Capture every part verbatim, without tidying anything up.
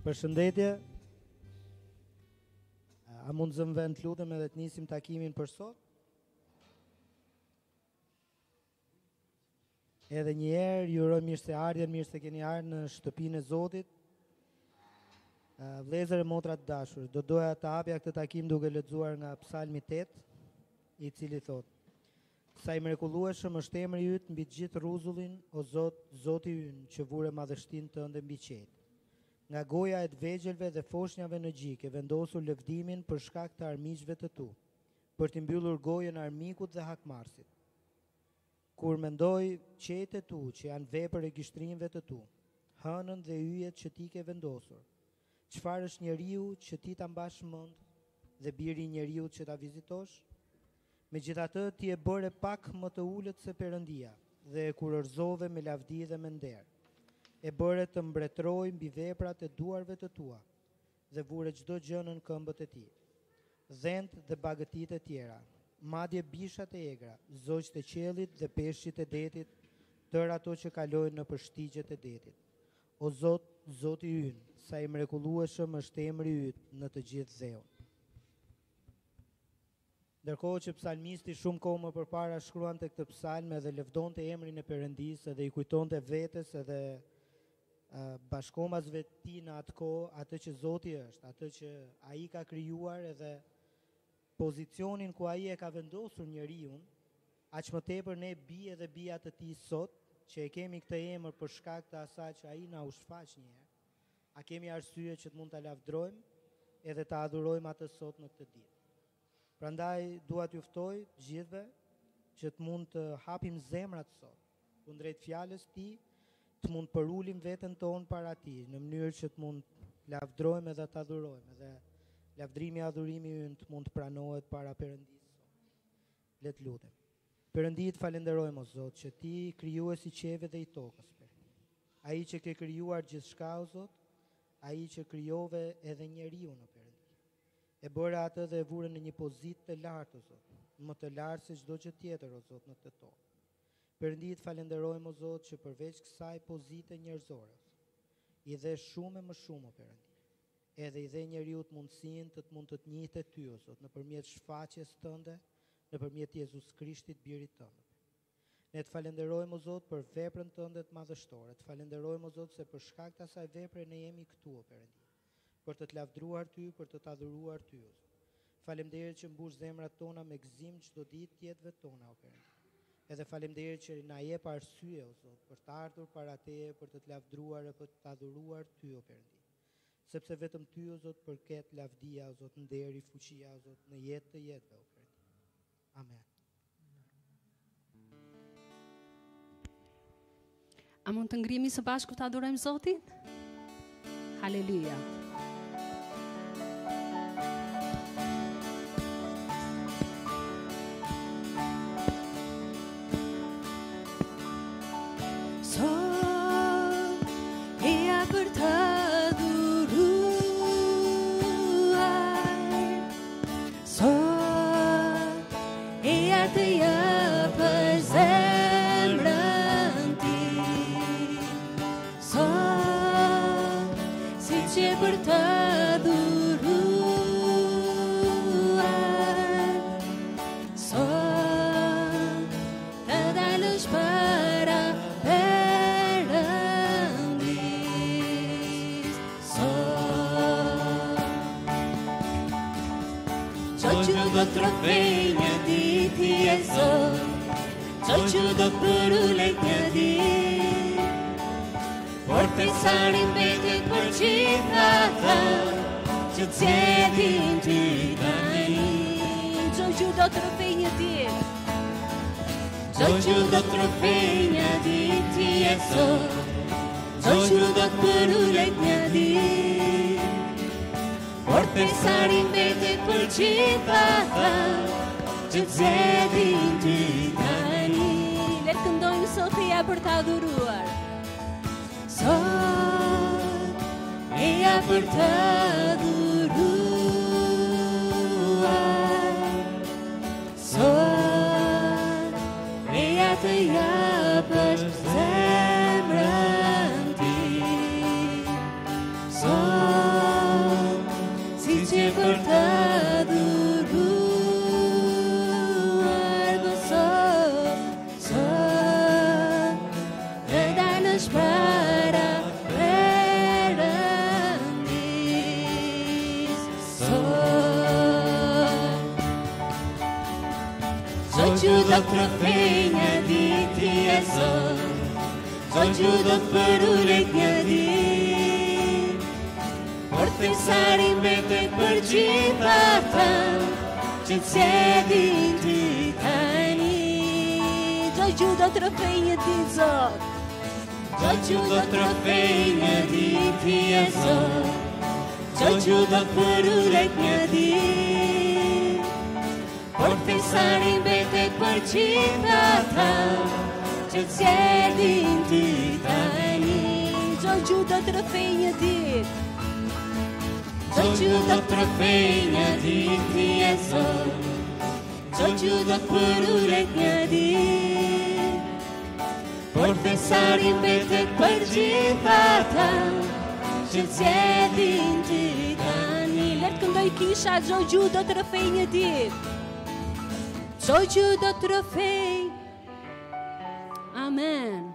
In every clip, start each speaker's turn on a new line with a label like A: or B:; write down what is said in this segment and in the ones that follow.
A: Përshëndetje. A mund zëm vend lutem edhe të nisim takimin për sot? Edhe një herë ju uroj mirë se ardhjen, mirë se keni ardhur në shtëpinë e Zotit. Vëllezër e motra të dashur, do doja të hapja këtë takim duke lexuar nga Psalmi tetë, i cili thotë: Sa i mrekullueshëm është emri yt mbi të gjithë rrezullin, o Zot, Zoti ynë, që vure madhështinë tënde mbi qetë. Nga goja e të vegjelve dhe foshnjave në gjik e vendosur lëvdimin për shkak të armiqve të tu, për t'i mbyllur gojën armikut dhe hakmarrësit. Kur mendoj qetë e tu që janë vepër e gishtrinjve të tu, hënën dhe yjet që ti ke vendosur, çfarë është njeriu që ti ta mbash mend dhe biri i njeriu që ta vizitosh? Megjithatë ti e bëre pak më të ulët se Perëndia dhe e kurorëzove me lavdi dhe me nder. E bëre të mbretroj mbi veprat e duarve të tua dhe vure çdo gjë në këmbët e tij. Dhent dhe bagëtit e tjera, madje bishat e egra, zogjt e qiellit dhe peshqit e detit, tërë ato që kalojnë në përshtigjet e detit. O Zot, Zoti ynë, sa i mrekullueshëm është emri yt në të gjithë dheun. Ndërkohë që psalmisti shumë kohë më përpara shkruante këtë psalm edhe lëvdonte emrin e Perëndisë dhe i kujtonte vetes edhe uh, bashkomasve të tij në atë kohë atë që Zoti është, atë që ai ka krijuar edhe pozicionin ku ai e ka vendosur njeriu, aq më tepër ne bie dhe bija të tij sot, që e kemi këtë emër për shkak të asaj që ai na u shfaq një herë. A kemi arsye që të mund ta lavdrojmë edhe ta adhurojmë atë sot në këtë ditë. Prandaj dua t'ju ftoj të gjithëve që të mund të hapim zemrat sot, kundrejt fjalës tij, të mund përulim veten tonë para tij në mënyrë që të mund lavdrojmë edhe të adhurojmë, edhe lavdrimi e adhurimi ynë të mund të pranohet para Perëndisë sot. Le të lutem. Perëndi, të falenderojmë o Zot që ti krijuesi i qiellit dhe i tokës. Ai që ke krijuar gjithçka o Zot, ai që krijove edhe njeriu në Perëndi. E bëre atë dhe e vure në një pozitë të lartë, o Zot, më të lartë se çdo gjë tjetër, o Zot, në këtë tokë. Perëndi, të falenderojmë, o Zot, që përveç kësaj pozite njerëzore, i dhe shumë e më shumë, o Perëndi. Edhe i dhe njeriu të mundësinë të të mund të të njihte ty, o Zot, nëpërmjet shfaqjes tënde, nëpërmjet Jezus Krishtit, birit tënd. Ne të falenderojmë, o Zot, për veprën tënde të madhështore. Të falenderojmë, o Zot, se për shkak të asaj vepre ne jemi këtu, o Perëndi, për të të lavdruar ty, për të të adhuruar ty. Faleminderit që mbush zemrat tona me gëzim çdo ditë të jetëve tona, o Perëndi. Edhe faleminderit që na jep arsye, o Zot, për të ardhur para teje, për të të lavdruar e për të të adhuruar ty, o Perëndi. Sepse vetëm ty, o Zot, përket lavdia, o Zot, nderi, fuqia, o Zot, në jetë të jetëve, o Perëndi. Amen.
B: A mund të ngrihemi së bashku të adhurojmë Zotin? Haleluja.
C: So që do të rrëfej një ditë ti e Zot, çdo që do të përullet një ditë, por thesari mbetet për gjithë ata që të sjedhin ty tani. Çdo që do të rrëfej një ditë Zot, çdo që do të rrëfej një ditë ti e Zot, çdo që do të përullet një ditë, por thesari mbetet për gjithë ata që të sjedhin ty tani. Çdo që do të rrëfej një ditë, çdo që do të rrëfej një ditë ti e Zot, çdo që do të përullet një ditë, por thesari mbetet për gjithë ata që të sjedhin ty tani. Le të këndoj kisha, çdo që do të rrëfej një ditë, çdo që do të rrëfej. Amen.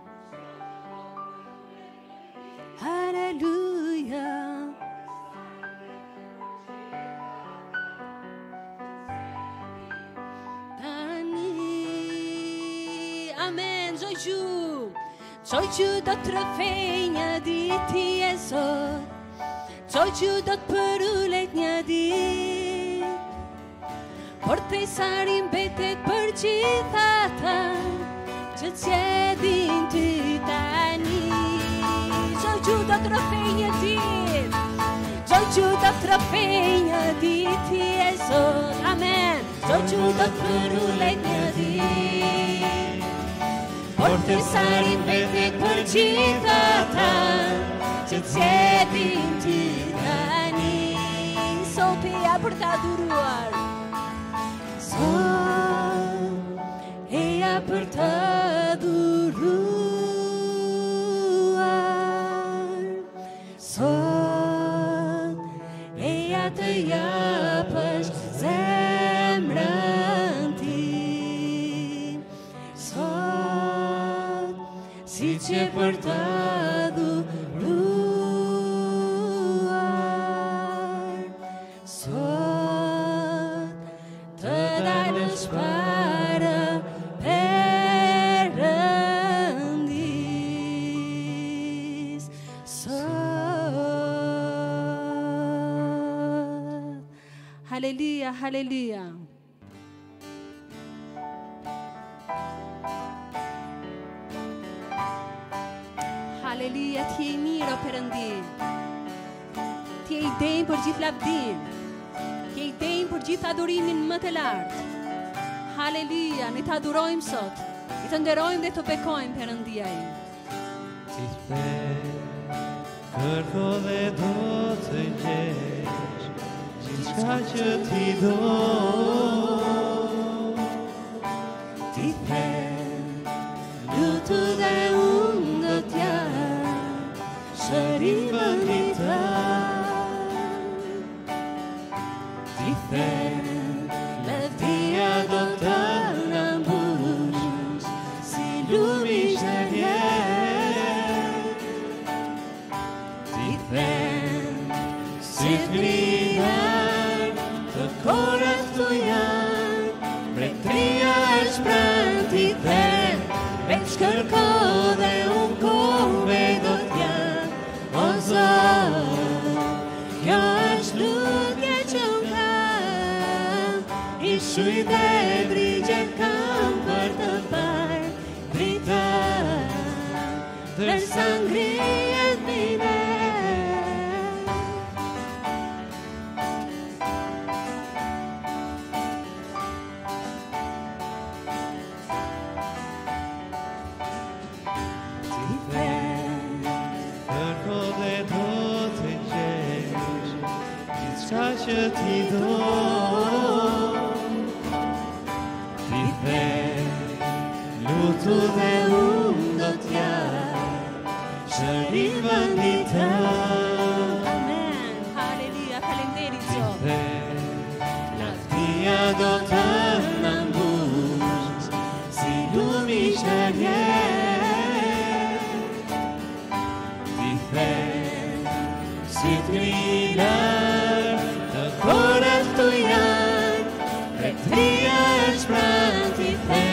C: Halleluja. Amen, çdo që, çdo që do të rrëfej një ditë ti e Zot, çdo që do të përullet një ditë, por thesari mbetet për gjithë ata që të sjedhin ty tani. Çdo që do të rrëfej një ditë, çdo që do të rrëfej një ditë ti e Zot, amen, çdo që do të përullet një ditë, por thesari mbetet për gjithë ata që të sjedhin ty tani. Sot e ja për ta aduruar, sot e ja për ta aduruar, sot e ja të japësh zemrën tim, sot si që për ta aduruar, sot të dalësh para Perëndis, sot. Halleluja, halleluja. Halleluja, ti je i mirë o Perëndi. Ti je i denjë për gjithë lavdin. Ti je i denjë për gjithë adhurimin më të lartë. Halleluja, ne të adhurojmë sot. I të nderojmë dhe të bekojmë Perëndia im.
D: Ti thej, kërko dhe do të gjesh gjithçka që ti do.
C: Ti thej, lutu dhe unë do t'jap shërimën i tënd. Ti thej, lavdia do të na mbush si lumi shërjet. Ti thej, si t'grinar të korat tu janë, mbretëria është pranë. Ti thej, veç kërko dhe unë kohëve do t'jap, o Zot, kjo është lutje që unë kam, i shuj dhe brigjet kam për të parë dritar, dërsa ngrihet mine.
D: Kërko dhe do të gjesh gjithçka që ti do. Ti thej, lutu dhe unë do t'jap shërimën i tënd.
C: Amen, halleluja, falenderit
D: Ti
C: Zot.
D: thej,
C: Lavdia do të na mbush si lumi shërjet.
D: ti thej,
C: Si t'grinar të korat tu janë, mbretëria është pranë. Ti thej,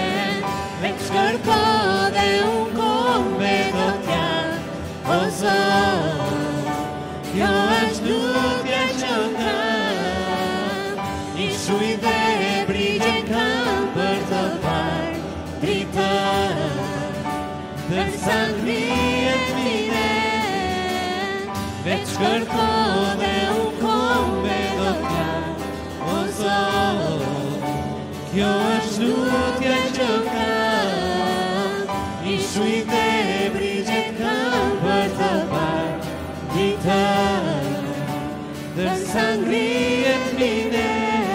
C: Dërsa ngrihet mine, veç kërko dhe unë kombe do t'jam. O Zot, kjo është lutja që kam, i shujt e brigjet kam për të parë dita. Dërsa ngrihet mine,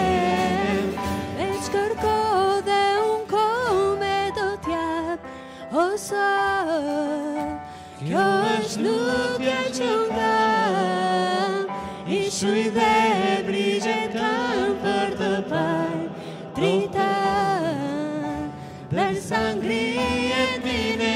B: veç kërko dhe unë kombe do t'jap. O Zot,
C: kjo është lutja që kam, i shujt dhe brigjet kam për të parë drita. Dërsa ngrihet mine,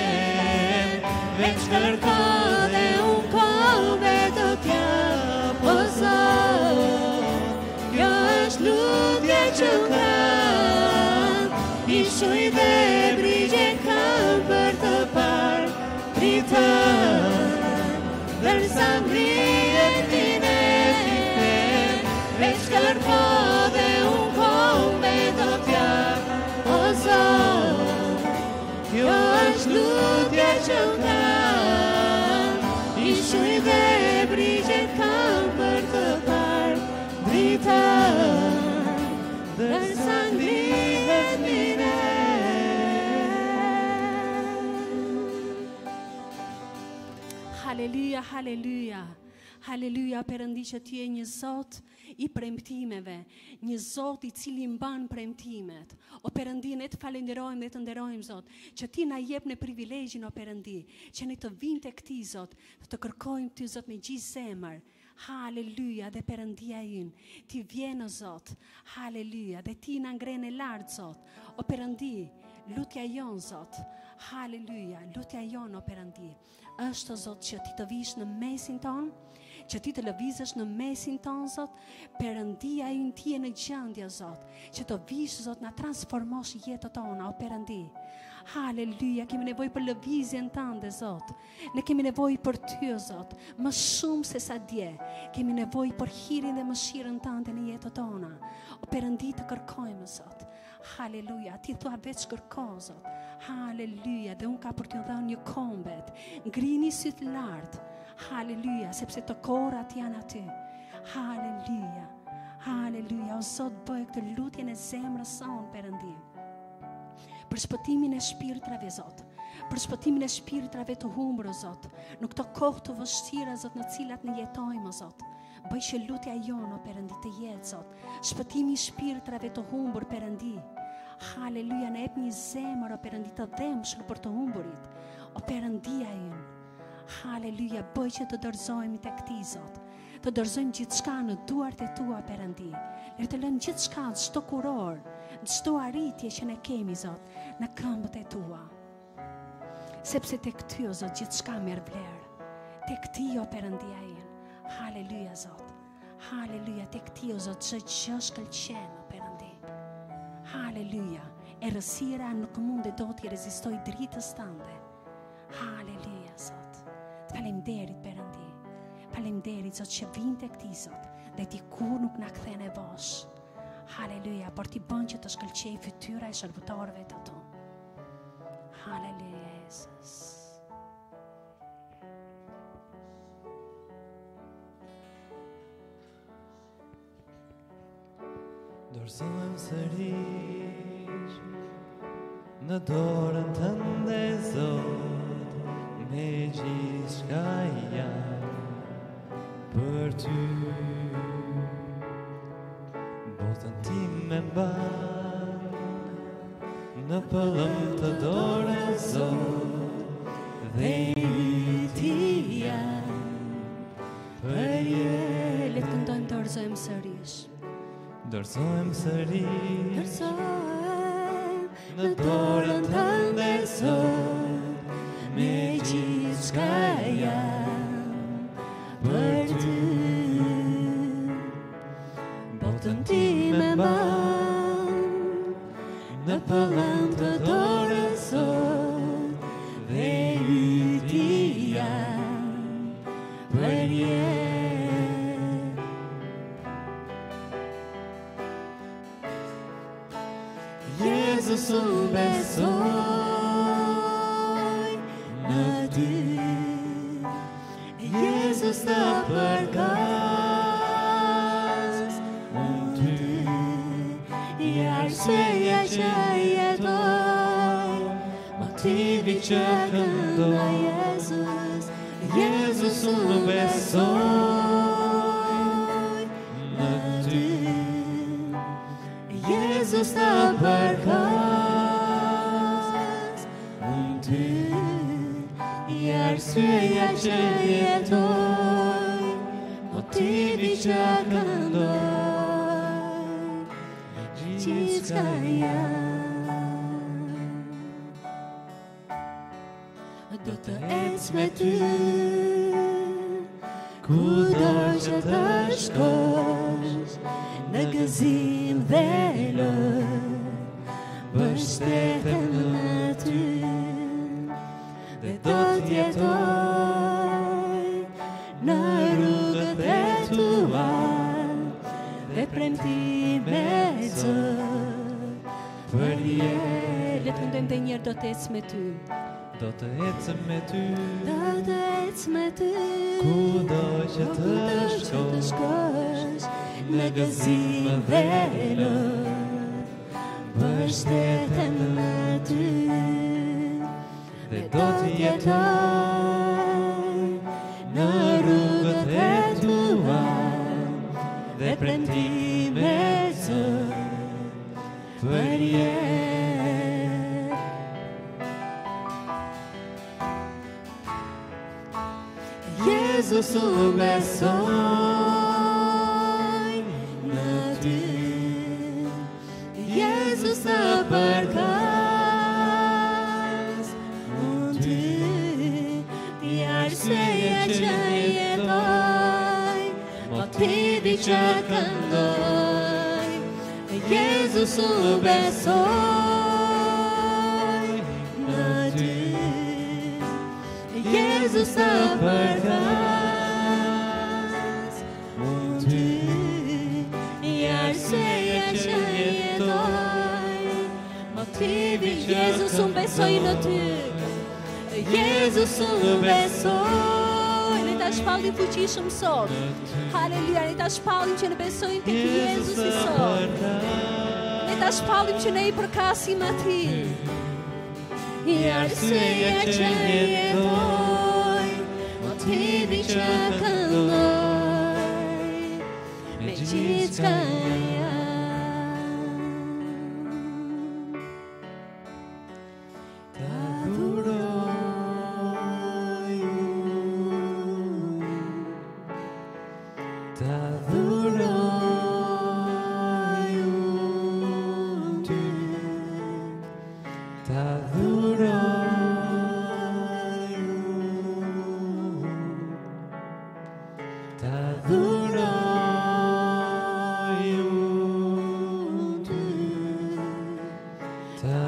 C: veç kërko dhe unë kombe do t'jap. O Zot, kjo është lutja që kam, i shujt dhe brigjet kam për të parë drita. Dërsa ngrihet mine, veç kërko dhe unë kombe do t'jap. O Zot, kjo është lutja që kam, i shujt dhe brigjet kam për të parë drita. Dërsa ngrihet mine.
B: Haleluja, haleluja. Haleluja, Perëndi që ti je një Zot i premtimeve, një Zot i cili mban premtimet. O Perëndi, ne të falenderojmë dhe të nderojmë Zot, që ti na jep në privilegjin o Perëndi, që ne të vinë tek ti Zot, të kërkojmë ty Zot me gjithë zemër. Haleluja, dhe Perëndia ynë, ti vjen o Zot. Haleluja, dhe ti na ngren e lart Zot. O Perëndi, lutja jon Zot. Haleluja, lutja jon o Perëndi. Është Zot që ti të vish në mesin ton, që ti të lëvizësh në mesin ton, Zot. Perëndia ynë ti e në gjendje, Zot, që të vish, Zot, na transformosh jetën tona, o Perëndi. Haleluja, kemi nevojë për lëvizjen tënde, Zot. Ne kemi nevojë për ty, Zot, më shumë se sa dje. Kemi nevojë për hirin dhe mëshirën tënde në jetën tona. O Perëndi, të kërkojmë, Zot. Haleluja, ti thua veç kërko, Zot. Haleluja, dhe unë ka për t'ju dhënë një kombet. Ngrini syt lart. Haleluja, sepse të korat janë aty. Haleluja, haleluja, o Zot, bëj këtë lutjen e zemrës sonë, Perëndi. Për shpëtimin e shpirtrave, Zot. Për shpëtimin e shpirtrave të humbur, o Zot. Në këto kohë të vështira, Zot, në cilat ne jetojmë, o Zot. Bëj që lutja jonë, o Perëndi, të jetë, Zot. Shpëtimi i shpirtrave të humbur, Perëndi. Haleluja, ne jep një zemër, o Perëndi, të dhëmshëm për të humburit. O Perëndia ynë. Haleluja, bëj që të dorëzohemi tek ti, Zot. Të dorëzojmë gjithçka në duart e tua, Perëndi. Le të lëmë gjithçka, çdo kuror, çdo arritje që ne kemi, Zot, në këmbët e tua. Sepse tek ty, o Zot, gjithçka merr vlerë. Tek ti, o Perëndia ynë. Haleluja, Zot. Haleluja, tek ti, o Zot, çdo gjë shkëlqen, o Perëndi. Haleluja. Errësira nuk mund të do të rezistoj dritës tënde. Haleluja, Zot. Faleminderit, Perëndi. Faleminderit, Zot, që vin tek ti, Zot, dhe ti kur nuk na kthen e bosh. Haleluja, por ti bën që të shkëlqej fytyra e shërbëtorëve të tu. Haleluja, Jesus.
D: Dorëzohem sërish në dorën tënde, Zot, me gjithçka jam për ty. Botën time mban në pëllëm të dorës, Zot, dhe i ti jam për jetë.
B: Le të këndojmë dorëzohem sërish.
D: Dorëzohem sërish
B: Dorëzohem
D: në dorën tënde, Zot, me gjithçka jam për ty. Botën time mban në pëllëm të dorës, Zot, dhe i ti jam për jetë. Jezus unë besoj,
C: Jezus të përkas, unë ty i arsyeja që jetoj, motivi që këndoj. Jezus, Jezus unë besoj në ty. Jezus të përkas, unë ty i arsyeja që jetoj, motivi që këndoj, gjithçka jam. Do të ec me ty, kudo që të shkosh, në gëzim dhe lër, mbështetem në ty, dhe do t'jetoj në rrugët e tua, dhe premtime zot për jetë. Le të mundojmë dhe njerë do t'ec me ty.
D: Do të ecëm me ty,
C: Do të ec me ty,
D: kudo që të
C: shkosh, në gëzim dhe lër, mbështetem në ty, dhe do t'jetoj në rrugët e tua, dhe premtime zot për jetë. Jezus unë besoj në ty, Jezus të përkas, unë ty i arsyeja që jetoj, motivi që këndoj. Jezus unë besoj në ty, Jezus të përkas, unë ty i arsyeja që jetoj, motivi. Jezus unë besoj në ty, Jezus unë besoj. Ne ta shpallim fuqishëm sot. Haleluja, ne ta shpallim që ne besojmë tek Jezus i sot. Ne ta shpallim që ne i përkasim atij. I arsyeja që jetoj, motivi që këndoj, me gjithçka jam. Ta adhuroj unë, ta adhuroj unë ty, ta adhuroj unë, ta adhuroj unë ty, ta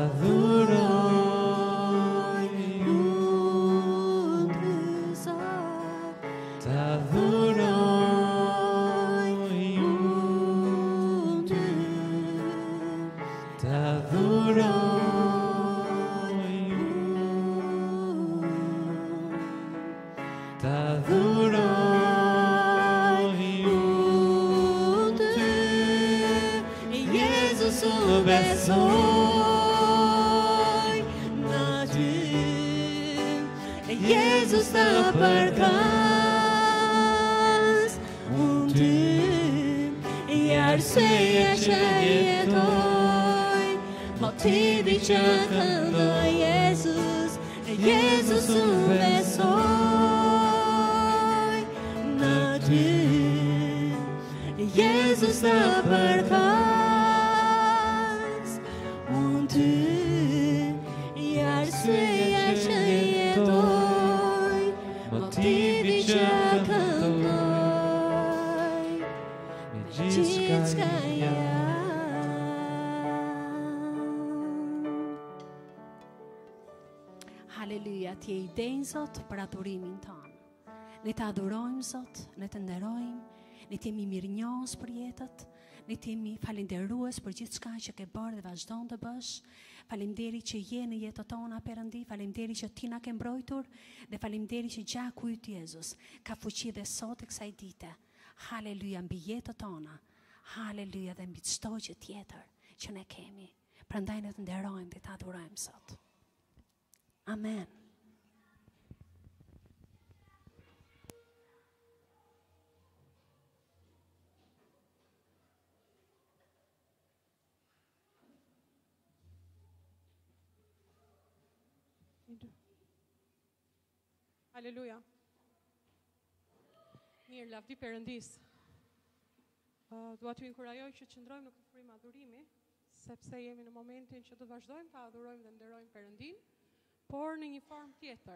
C: adhuroj unë ty, Zot, ta adhuroj unë ty, ta adhuroj unë, ta adhuroj unë ty. Jezus unë besoj në ty, Jezus të përkas, unë ty i arsyeja që jetoj, motivi që këndoj. Jezus, Jezus unë besoj në ty, Jezus të përkas, unë ty i arsyeja që jetoj, motivi që këndoj, me gjithçka jam.
B: Haleluja, ti je i denjë Zot për adhurimin tonë. Ne të adhurojmë Zot, ne të nderojmë, ne të jemi mirënjohës për jetët, Ne të jemi falenderues për gjithë shka që ke bërë dhe vazhdon të bësh. Falemderi që je në jetët tona, Perëndi. Falemderi që ti na ke mbrojtur. Dhe falemderi që gjaku yt Jezus ka fuqi dhe sot e kësaj dite. Haleluja mbi jetët tona. Haleluja dhe mbi çdo gjë tjetër që ne kemi. Prandaj ne të nderojmë dhe të adhurojmë sot. Amen.
E: Aleluja. Mirë, lavdi Perëndis. Uh, dua t'ju inkurajoj që qëndrojmë në këtë frymë adhurimi, sepse jemi në momentin që do vazhdojmë të adhurojmë dhe nderojmë Perëndin, por në një formë tjetër.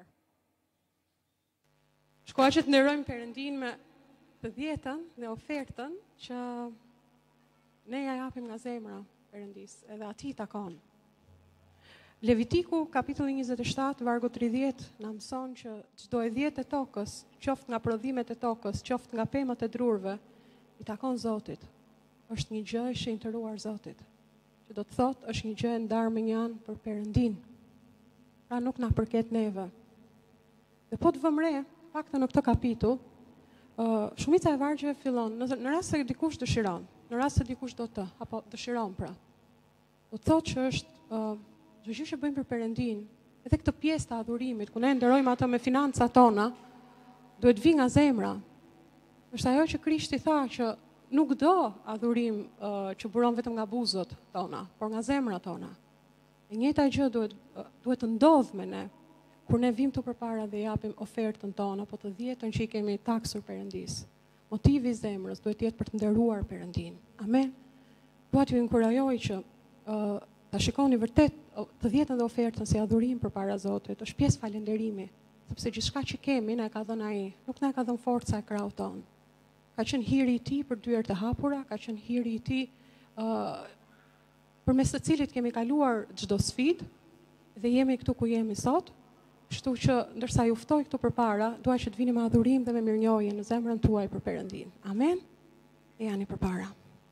E: Shkoa që të nderojmë Perëndin me të dhjetën dhe ofertën që ne ja japim nga zemra Perëndis, edhe atij takon. Levitiku, kapitulli njëzet e shtatë, vargu tridhjetë, na mëson që çdo e dhjetë e tokës, qoftë nga prodhimet e tokës, qoftë nga pemët e drurve, i takon Zotit. Është një gjë e shenjtëruar Zotit, që do të thotë është një gjë e ndarë me një anë për Perëndin. Pra nuk na përket neve. Dhe po të vëmë re, paktën në këtë kapitull, uh, shumica e vargjeve fillon, në, në rast se dikush dëshiron, në rast se dikush do të, apo dëshiron pra. Do të thotë që është uh, çdo gjë që bëjmë për Perëndin, edhe këtë pjesë të adhurimit, ku ne nderojmë ato me financat tona, duhet vi nga zemra. Është ajo që Krishti tha që nuk do adhurim uh, që buron vetëm nga buzët tona, por nga zemrat tona. E njëjta gjë duhet uh, duhet të ndodhë me ne kur ne vim këtu përpara dhe japim ofertën tonë apo të dhjetën që i kemi taksur Perëndis. Motivi i zemrës duhet të jetë për të nderuar Perëndin. Amen. Dua t'ju inkurajoj që uh, ta shikoni vërtet të dhjetën dhe ofertën si adhurim përpara Zotit, është pjesë falënderimi, sepse gjithçka që kemi na e ka dhënë ai, nuk na e ka dhënë forca e krahut ton. Ka qenë hiri i tij për dyert e hapura, ka qenë hiri i tij uh, përmes të cilit kemi kaluar çdo sfidë dhe jemi këtu ku jemi sot. Kështu që ndërsa ju ftoj këtu përpara, dua që të vini me adhurim dhe me mirënjohje në zemrën tuaj për Perëndin. Amen. E jani përpara.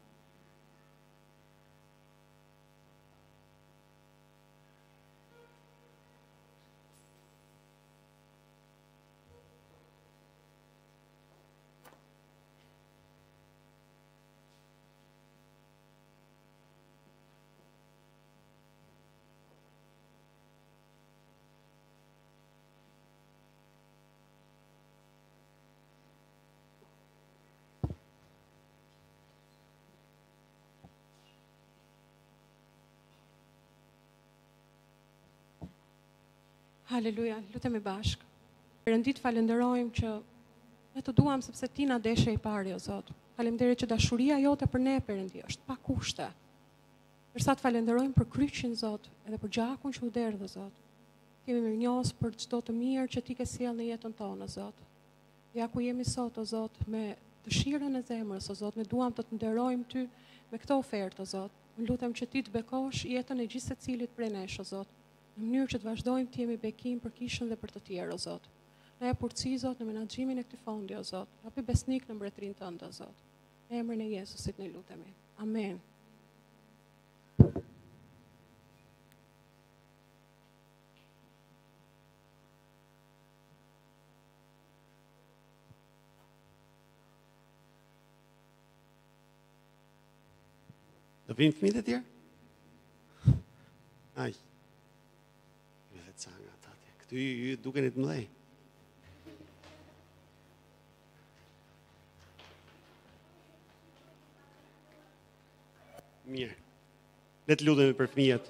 E: Haleluja, lutemi bashk. Perëndit falenderojmë që ne të duam sepse ti na deshe i pari, o Zot. Faleminderit që dashuria jote për ne, Perëndi, është pa kushte. Përsa të falenderojmë për kryqin, Zot, edhe për gjakun që u derdhë, Zot. Kemi mirënjohës për çdo të mirë që ti ke sjellë në jetën tonë, Zot. Ja ku jemi sot, o Zot, me dëshirën e zemrës, o Zot, ne duam të të nderojmë ty me këtë ofertë, o Zot. Ne lutem që ti të bekosh jetën e gjithë secilit prej nesh, o Zot. Në mënyrë që të vazhdojmë të jemi bekim për kishën dhe për të tjerë, o Zot. Na jep urtësi, Zot, në menaxhimin e këtij fondi, o Zot. Hapi besnik në mbretërinë tënde, o Zot. Në emrin e Jezusit ne lutemi. Amen.
F: Do vinë fëmijët e tjerë? Aj. Këtu ju dukeni të mëdhej. Mirë. Le të lutemi për fëmijët.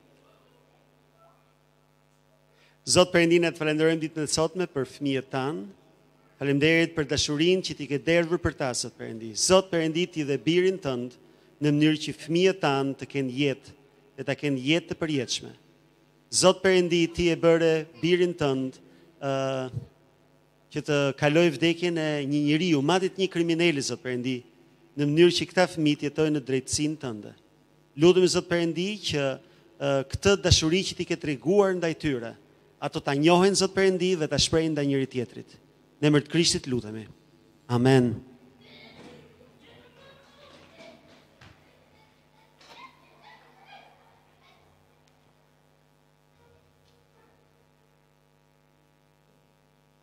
F: Zot Perëndinë, të falenderojmë ditën e sotme për fëmijët tanë. Faleminderit për dashurinë që ti ke derdhur për ta, Zot Perëndi. Zot Perëndi, ti dhe birin tënd në mënyrë që fëmijët tanë të kenë jetë dhe ta kenë jetë të përjetshme. Zot Perëndi, ti e bëre birin tënd uh, që të kaloj vdekjen e një njeriu, madje një kriminali, Zot Perëndi, në mënyrë që këta fëmijë të jetojnë në drejtsinë tënde. Lutemi, Zot Perëndi, që uh, këtë dashuri që ti ke treguar ndaj tyre, ato ta njohin, Zot Perëndi, dhe ta shprehin ndaj njëri tjetrit. Në emër të Krishtit lutemi. Amen.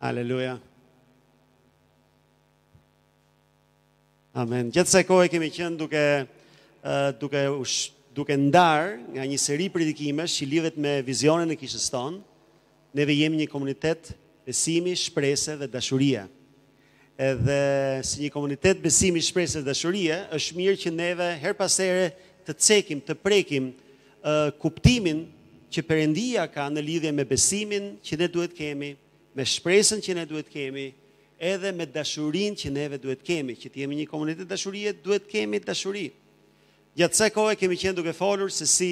F: Aleluja. Amen. Gjithë se kohë kemi qenë duke, uh, duke, ush, duke ndarë nga një seri predikimesh që lidhet me vizionin e kishës tonë. Neve jemi një komunitet besimi, shprese dhe dashurie. Edhe si një komunitet besimi, shprese dhe dashurie, është mirë që neve her pas here të cekim, të prekim uh, kuptimin që Perëndia ka në lidhje me besimin që ne duhet kemi, me shpresën që ne duhet kemi, edhe me dashurinë që neve duhet kemi, që të jemi një komunitet dashurie, duhet kemi dashuri. Gjatë kësaj kohe kemi qenë duke folur se si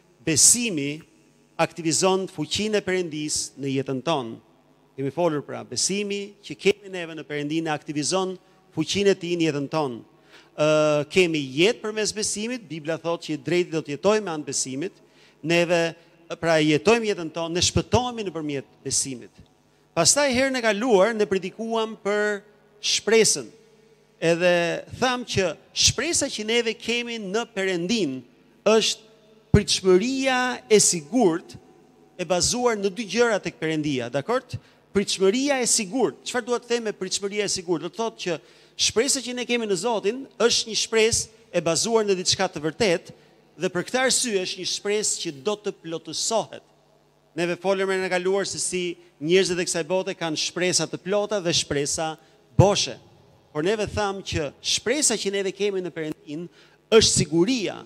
F: besimi aktivizon fuqinë e Perëndisë në jetën tonë. Kemi folur pra besimi që kemi neve në Perëndinë aktivizon fuqinë e tij në jetën tonë. Uh, kemi jetë përmes besimit, Bibla thotë që i drejti do të jetojë me anë besimit. Neve pra jetojmë jetën tonë, ne shpëtohemi nëpërmjet besimit. Pastaj herën e kaluar ne predikuam për shpresën. Edhe tham që shpresa që neve kemi në Perëndin është pritshmëria e sigurt e bazuar në dy gjëra tek Perëndia, dakord? Pritshmëria e sigurt. Çfarë duhet të them me pritshmëria e sigurt? Do të thotë që shpresa që ne kemi në Zotin është një shpresë e bazuar në diçka të vërtetë dhe për këtë arsye është një shpresë që do të plotësohet. Neve folëm herën e kaluar se si njerëzit e kësaj bote kanë shpresa të plota dhe shpresa boshe. Por neve thamë që shpresa që neve kemi në Perëndin është siguria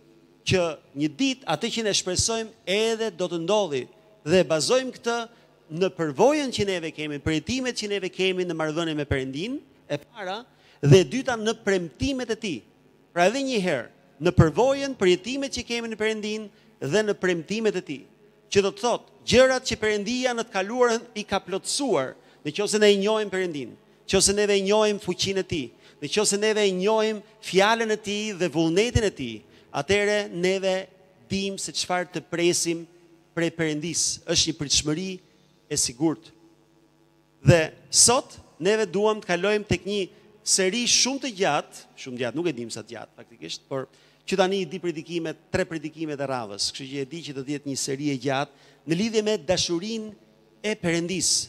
F: që një ditë atë që ne shpresojmë edhe do të ndodhi dhe bazojmë këtë në përvojën që neve kemi, përjetimet që neve kemi në marrëdhënie me Perëndin, e para, dhe e dyta në premtimet e tij. Pra edhe një herë, në përvojën, përjetimet që kemi në Perëndin dhe në premtimet e tij. Që do të thotë, gjërat që Perëndia në të kaluarën i ka plotësuar, nëse ne e njohim Perëndin, nëse neve e njohim fuqinë e tij, nëse neve e njohim fjalën e tij dhe vullnetin e tij, atëherë neve dim se çfarë të presim prej Perëndisë. Është një pritshmëri e sigurt. Dhe sot neve duam të kalojmë tek një seri shumë të gjatë, shumë gjatë, nuk e dim sa të gjatë faktikisht, por që tani i di predikimet, tre predikimet e radhës, kështu që e di që do të jetë një seri e gjatë në lidhje me dashurinë e Perëndisë.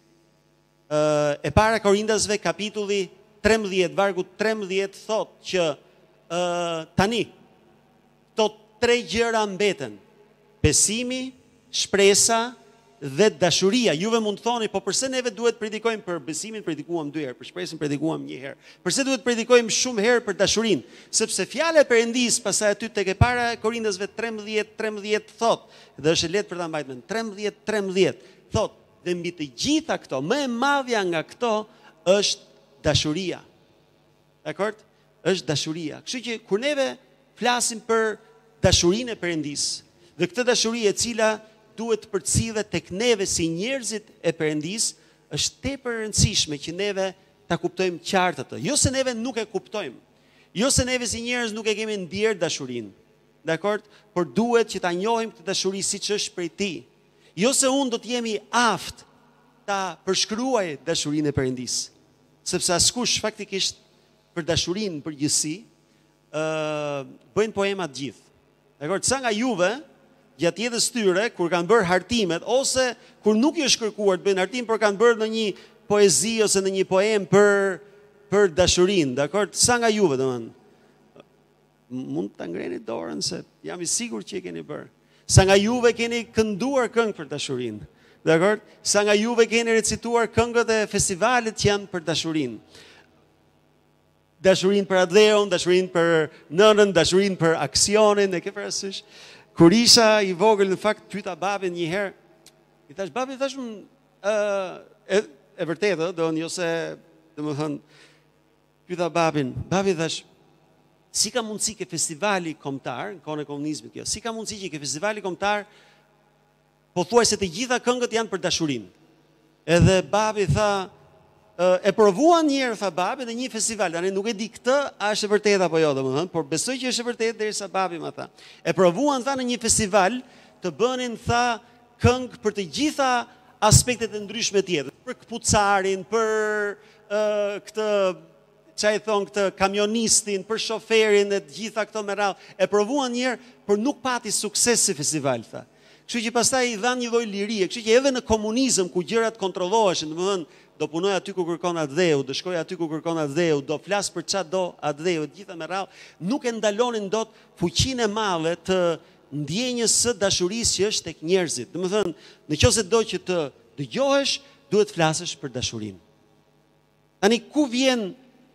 F: Uh, e para Korindasve kapitulli trembëdhjetë, vargu trembëdhjetë thotë që uh, tani to tre gjëra mbeten: besimi, shpresa dhe dashuria. Juve mund të thoni, po përse neve duhet predikojmë për besimin, predikuam dy herë, për shpresën predikuam një herë. Përse duhet predikojmë shumë herë për dashurinë? Sepse fjala e Perëndisë pastaj aty tek e para Korindasve trembëdhjetë trembëdhjetë thotë, dhe është e lehtë për ta mbajtur, trembëdhjetë trembëdhjetë thotë, dhe mbi të gjitha këto, më e madhja nga këto është dashuria. Dakor? Është dashuria. Kështu që kur neve flasim për dashurinë e Perëndisë, dhe këtë dashuri e cila duhet të përcillet tek neve si njerëzit e Perëndisë, është tepër e rëndësishme që neve ta kuptojmë qartë atë. Jo se neve nuk e kuptojmë. Jo se neve si njerëz nuk e kemi ndier dashurinë. Dakor? Por duhet që ta njohim këtë dashuri siç është prej Tij. Jo se unë do të jemi aft ta përshkruaj dashurinë e Perëndisë. Sepse askush faktikisht për dashurinë përgjithësi ë uh, bëjnë poema të gjithë. Dakor? Sa nga juve gjatë jetës tyre, kur kanë bërë hartimet, ose kur nuk i është kërkuar të bëjnë hartim, por kanë bërë në një poezi ose në një poem për, për dashurinë, dakor? Sa nga juve, domethënë, mund të ngreni dorën se jam i sigurt që e keni bërë. Sa nga juve keni kënduar këngë për dashurinë, dakor? Sa nga juve keni recituar këngët e festivalit që janë për dashurinë. Dashurinë për Adleon, dashurinë për nënën, dashurinë për aksionin, e ke parasysh? Kur isha i vogël, në fakt, pyeta babin një herë, i thash, babi, thash, uh, e, e vërtetë, do një ose, dhe më thënë, pyeta babin, babi, thash, si ka mundësi ke festivali kombëtar, në kohën e komunizmit kjo, si ka mundësi që ke festivali kombëtar, po thuaj se të gjitha këngët janë për dashurinë. Edhe babi tha, e provuan një herë, tha babi, në një festival. Tani nuk e di këtë, a është e vërtetë apo jo, domethënë, por besoj që është e vërtetë derisa babi më tha. E provuan, tha, në një festival të bënin, tha, këngë për të gjitha aspektet e ndryshme tjetër, për këpucarin, për uh, këtë çaj thon këtë kamionistin, për shoferin e të gjitha këto me radhë. E provuan një herë, por nuk pati sukses si festival, tha. Kështu që pastaj i dhan një lloj lirie, kështu që edhe në komunizëm ku gjërat kontrolloheshin, domethënë do punoj aty ku kërkon atë dheu, do shkoj aty ku kërkon atë dheu, do flas për çfarë do atë dheu, të gjitha me radhë, nuk e ndalonin dot fuqinë e madhe të ndjenjës së dashurisë që është tek njerëzit. Domethënë, nëse do që të dëgjohesh, duhet flasësh për dashurinë. Tani ku vjen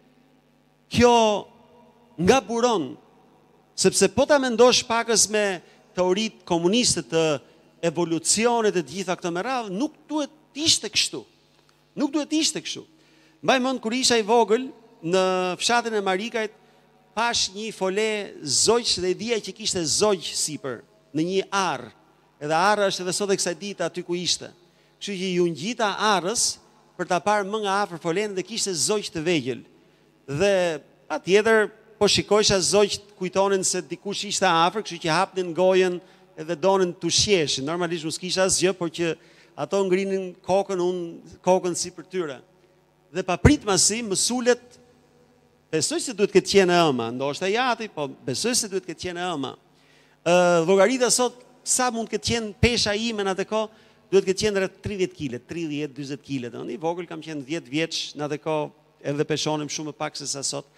F: kjo nga buron? Sepse po ta mendosh pakës me teoritë komuniste të evolucionit e të gjitha këto me radhë, nuk duhet të ishte kështu. Nuk duhet të ishte kështu. Mbaj mend kur isha i vogël në fshatin e Marikajt, pash një fole zogj dhe i dija që kishte zogj sipër në një arr. Edhe arra është edhe sot e kësaj dite aty ku ishte. Kështu që ju ngjita arrës për ta parë më nga afër folen dhe kishte zogj të vegjël. Dhe patjetër po shikojsha zogj kujtonin se dikush ishte afër, kështu që hapnin gojën edhe donin të shjeshin. Normalisht mos kisha asgjë, por që ato ngrinin kokën, unë kokën si për tyre. Dhe pa pritmasi më sulet, besoj se duhet këtë qenë ëma, ndoshta jati, po besoj se duhet këtë qenë ëma. Uh, Llogarita sot, sa mund këtë qenë pesha ime në atë kohë, duhet këtë qenë rreth tridhjetë kile, tridhjetë dyzet kile. Në vogël kam qenë dhjetë vjeç në atë kohë, edhe peshonim shumë më pak se sa sot.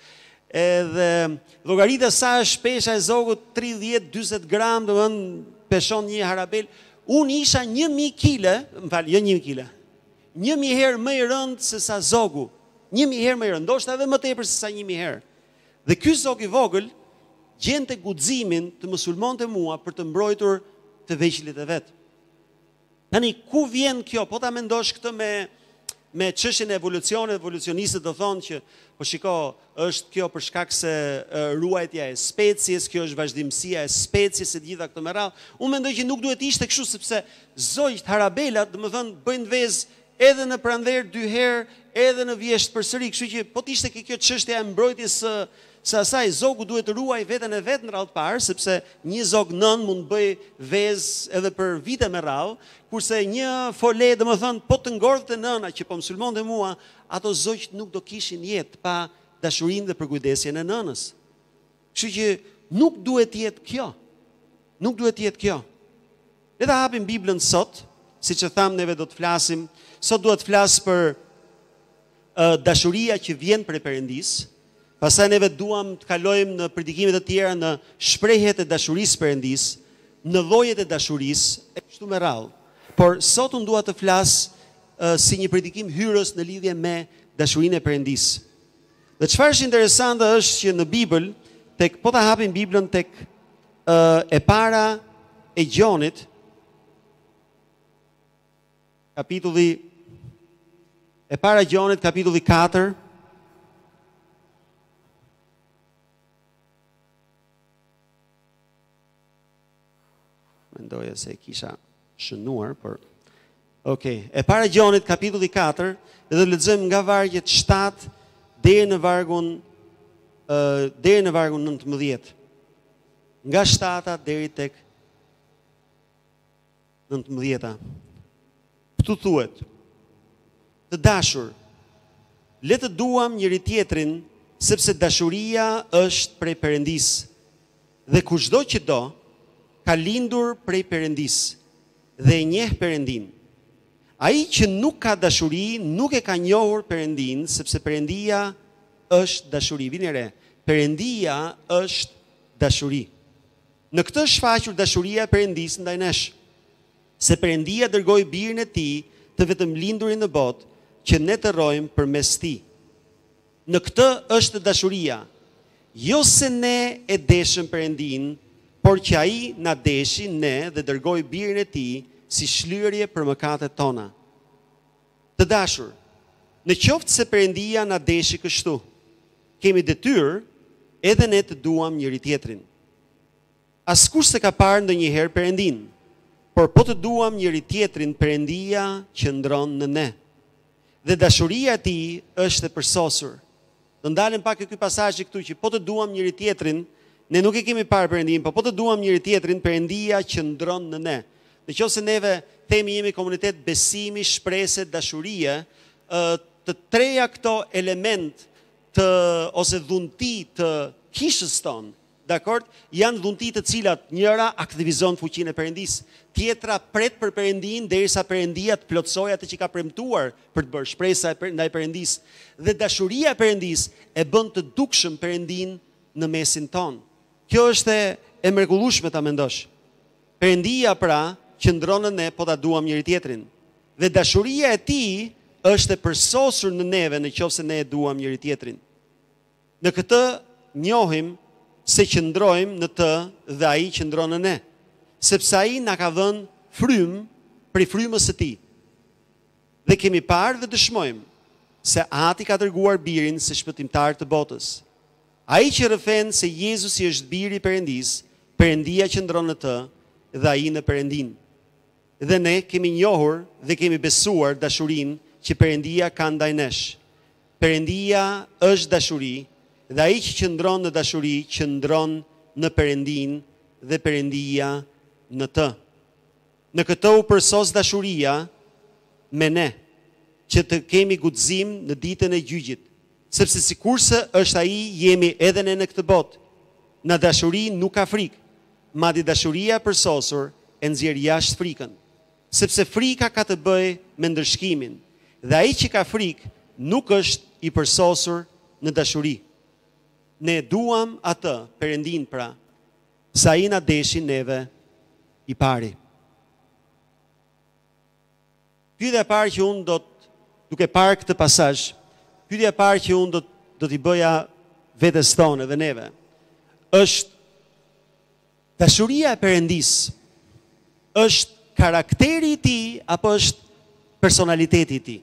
F: Edhe llogarita sa është pesha e zogut, tridhjetë dyzet gram, domethënë peshon një harabel. Unë isha një mijë kile, më fal, jo një mijë kile. Një mijë herë më i rënd se sa zogu. Një mijë herë më i rënd, ndoshta edhe më tepër se sa një mijë herë. Dhe ky zog i vogël gjente guximin të më sulmonte mua për të mbrojtur të veçilit e vet. Tani ku vjen kjo? Po ta mendosh këtë me me çështjen e evolucionit, evolucionistët do thonë që po shiko, është kjo për shkak se uh, ruajtja e species, kjo është vazhdimësia e species e gjitha këto me radhë. Unë mendoj që nuk duhet ishte kështu sepse zogjt harabelat, domethënë bëjnë vezë edhe në pranver dy herë, edhe në vjesht përsëri, kështu që po të ishte kjo çështja e mbrojtjes së së asaj, zogu duhet të ruaj veten e vet në radhë parë, sepse një zog nën mund bëj vezë edhe për vite me radhë, kurse një fole, domethënë, po të ngordhte nëna që po më sulmonte mua, ato zogjt nuk do kishin jetë pa dashurinë dhe përkujdesjen e nënës. Kështu që nuk duhet të jetë kjo. Nuk duhet të jetë kjo. Le ta hapim Biblën sot, siç e tham, neve do të flasim, sot duhet të flas për uh, dashuria që vjen prej Perëndisë. Pastaj neve duam të kalojmë në predikimet e tjera në shprehjet e dashurisë Perëndisë, në llojet e dashurisë, e kështu me radhë. Por sot unë dua të flas uh, si një predikim hyrës në lidhje me dashurinë e Perëndisë. Dhe çfarë është interesante është që në Bibël, tek po ta hapim Biblën tek uh, e para e Gjonit, kapitulli e para Gjonit, kapitulli katër. Mendoja se kisha shënuar, por okay, e para Gjonit kapitulli katër, dhe lexojmë nga vargjet shtatë deri në vargun uh, deri në vargun nëntëmbëdhjetë. Nga shtata deri tek nëntëmbëdhjeta. Këtu thuhet: Të dashur, le të duam njëri tjetrin, sepse dashuria është prej Perëndisë. Dhe kushdo që do, ka lindur prej Perëndisë dhe e njeh Perëndin. Ai që nuk ka dashuri, nuk e ka njohur Perëndin, sepse Perëndia është dashuri. Vini re, Perëndia është dashuri. Në këtë është shfaqur dashuria e Perëndisë ndaj nesh, se Perëndia dërgoi birin e tij, të vetëm lindurin në botë, që ne të rrojmë përmes tij. Në këtë është dashuria, jo se ne e deshëm Perëndin, por që ai na deshi ne dhe dërgoi birin e tij si shlyerje për mëkatet tona. Të dashur, në qoftë se Perëndia na deshi kështu, kemi detyrë edhe ne të duam njëri tjetrin. Askush s'e ka parë ndonjëherë Perëndin, por po të duam njëri tjetrin, Perëndia qëndron në ne. Dhe dashuria e tij është e përsosur. Do ndalem pak ky pasazh këtu që po të duam njëri tjetrin, ne nuk e kemi parë Perëndin, po po të duam njëri tjetrin, Perëndia qëndron në ne. Nëse neve themi jemi komunitet besimi, shpresë, dashurie, të treja këto element të ose dhunti të kishës tonë dakord, janë dhunti të cilat njëra aktivizon fuqinë e Perëndisë, tjetra pret për Perëndin derisa Perëndia të plotësojë atë që ka premtuar për të bërë shpresa ndaj Perëndisë. Dhe dashuria e Perëndisë e bën të dukshëm Perëndin në mesin ton. Kjo është e, e mrekullueshme ta mendosh. Perëndia pra qëndron në ne po ta duam njëri tjetrin. Dhe dashuria e tij është e përsosur në neve në qoftë se ne e duam njëri tjetrin. Në këtë njohim se qëndrojmë në të dhe ai qëndron në ne, sepse ai na ka dhënë frymë prej frymës së tij. Dhe kemi parë dhe dëshmojmë se Ati ka dërguar birin si shpëtimtar të botës. Ai që rrëfen se Jezusi është biri i Perëndisë, Perëndia qëndron në të dhe ai në Perëndin. Dhe ne kemi njohur dhe kemi besuar dashurinë që Perëndia ka ndaj nesh. Perëndia është dashuri. Dhe ai që qëndron në dashuri, qëndron në Perëndin dhe Perëndia në të. Në këtë u përsos dashuria me ne, që të kemi guxim në ditën e gjyqit, sepse sikurse është ai, jemi edhe ne në këtë botë. Në dashuri nuk ka frikë, madje dashuria e përsosur e nxjerr jashtë frikën, sepse frika ka të bëjë me ndërshkimin, dhe ai që ka frikë nuk është i përsosur në dashuri. Ne duam atë, Perëndin pra, sa i na deshi neve i pari. Pyetja e parë që unë do të, duke parë këtë pasazh, pyetja e parë që unë do, do t'i bëja vetes tonë dhe neve, është dashuria e Perëndisë, është karakteri i tij apo është personaliteti i tij?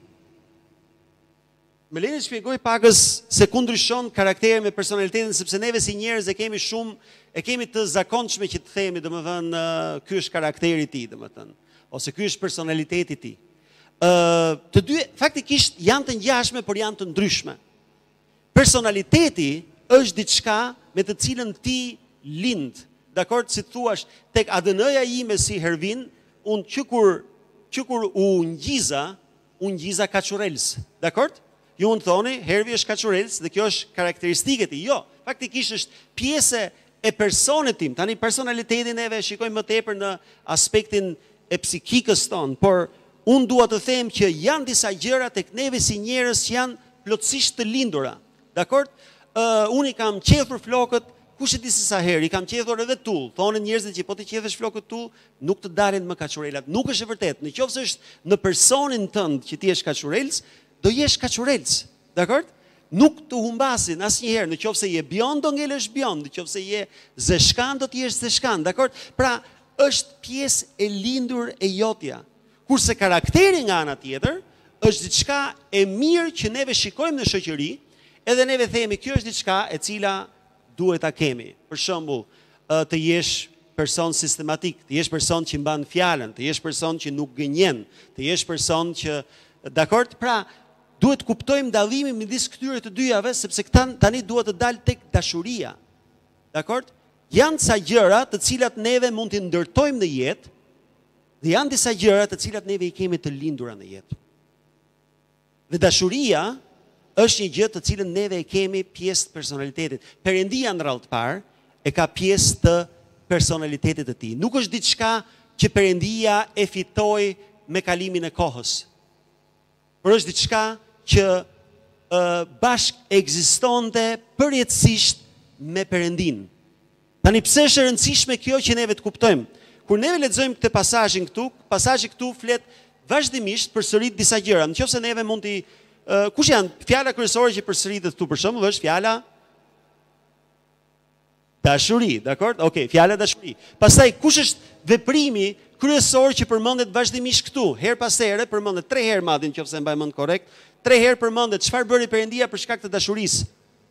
F: Me leni shpjegoj pakës se ku ndryshon karakteri me personalitetin, sepse neve si njerëz e kemi shumë, e kemi të zakonshme që të themi, domethënë, ky është karakteri i tij, domethënë, ose ky është personaliteti i tij. Ë, të dy faktikisht janë të ngjashme, por janë të ndryshme. Personaliteti është diçka me të cilën ti lind, dakord, si thuash, tek A D N-ja ime si Hervin, unë që kur, që kur u ngjiza, u ngjiza Kaçurels, dakord? Ju unë thoni, Hervi është Kaçurels dhe kjo është karakteristike ti. Jo, faktikisht është pjesë e personit tim. Tani personalitetin neve shikojmë më tepër në aspektin e psikikës tonë, por unë dua të them që janë disa gjëra tek neve si njerëz që janë plotësisht të lindura. Dakord? Uh, unë i kam qethur flokët, kush e di se sa herë, i kam qethur edhe tull. Thonë njerëzit që po të qethesh flokët tull, nuk të dalin më Kaçurelat. Nuk është e vërtetë. Nëse është në personin tënd që ti je Kaçurels, do jesh Kaçurels, dakord? Nuk të humbasin asnjëherë, nëse je Bion do ngelesh Bion, nëse je Zeshkan do të jesh Zeshkan, dakord? Pra, është pjesë e lindur e jotja. Kurse karakteri nga ana tjetër është diçka e mirë që neve shikojmë në shoqëri, edhe neve themi kjo është diçka e cila duhet ta kemi. Për shembull, të jesh person sistematik, të jesh person që mban fjalën, të jesh person që nuk gënjen, të jesh person që, dakord? Pra, duhet kuptojmë dallimin midis këtyre të dyjave, sepse këta tani duhet të dalë tek dashuria. Dakord? Janë disa gjëra të cilat neve mund t'i ndërtojmë në jetë, dhe janë disa gjëra të cilat neve i kemi të lindura në jetë. Dhe dashuria është një gjë të cilën neve e kemi pjesë të personalitetit. Perëndia në radhë të parë e ka pjesë të personalitetit të tij. Nuk është diçka që Perëndia e fitoi me kalimin e kohës. Por është diçka që uh, bashk ekzistonte përjetësisht me Perëndin. Tani pse është e rëndësishme kjo që neve të kuptojmë? Kur neve lexojmë këtë pasazhin këtu, pasazhi këtu flet vazhdimisht përsërit disa gjëra. Nëse neve mund të uh, kush janë fjala kryesore që përsëritet këtu, për shembull, është fjala dashuri, dakord? Okej, fjala dashuri. Pastaj kush është veprimi kryesor që përmendet vazhdimisht këtu? Her pas here përmendet tre herë madje, nëse e mbaj mend korrekt, tre herë përmendet çfarë bëri Perëndia për shkak të dashurisë.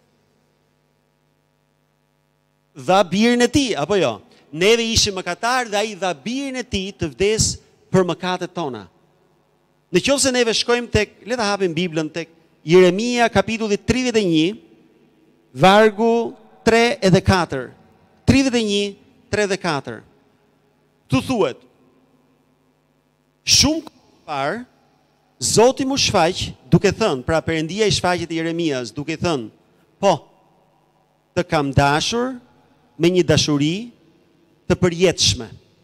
F: Dha birin e tij, apo jo? Neve ishim mëkatar dhe ai dha birin e tij të vdes për mëkatet tona. Nëse neve shkojmë tek, le ta hapim Biblën tek Jeremia kapitulli tridhjetë e një, vargu tre edhe katër. tridhjetë e një, tre dhe katër. Tu thuhet: shumë kohë parë, Zoti mu shfaq, duke thënë, pra Perëndia i shfaqet Jeremias, duke thënë: po, të kam dashur me një dashuri të përjetshme.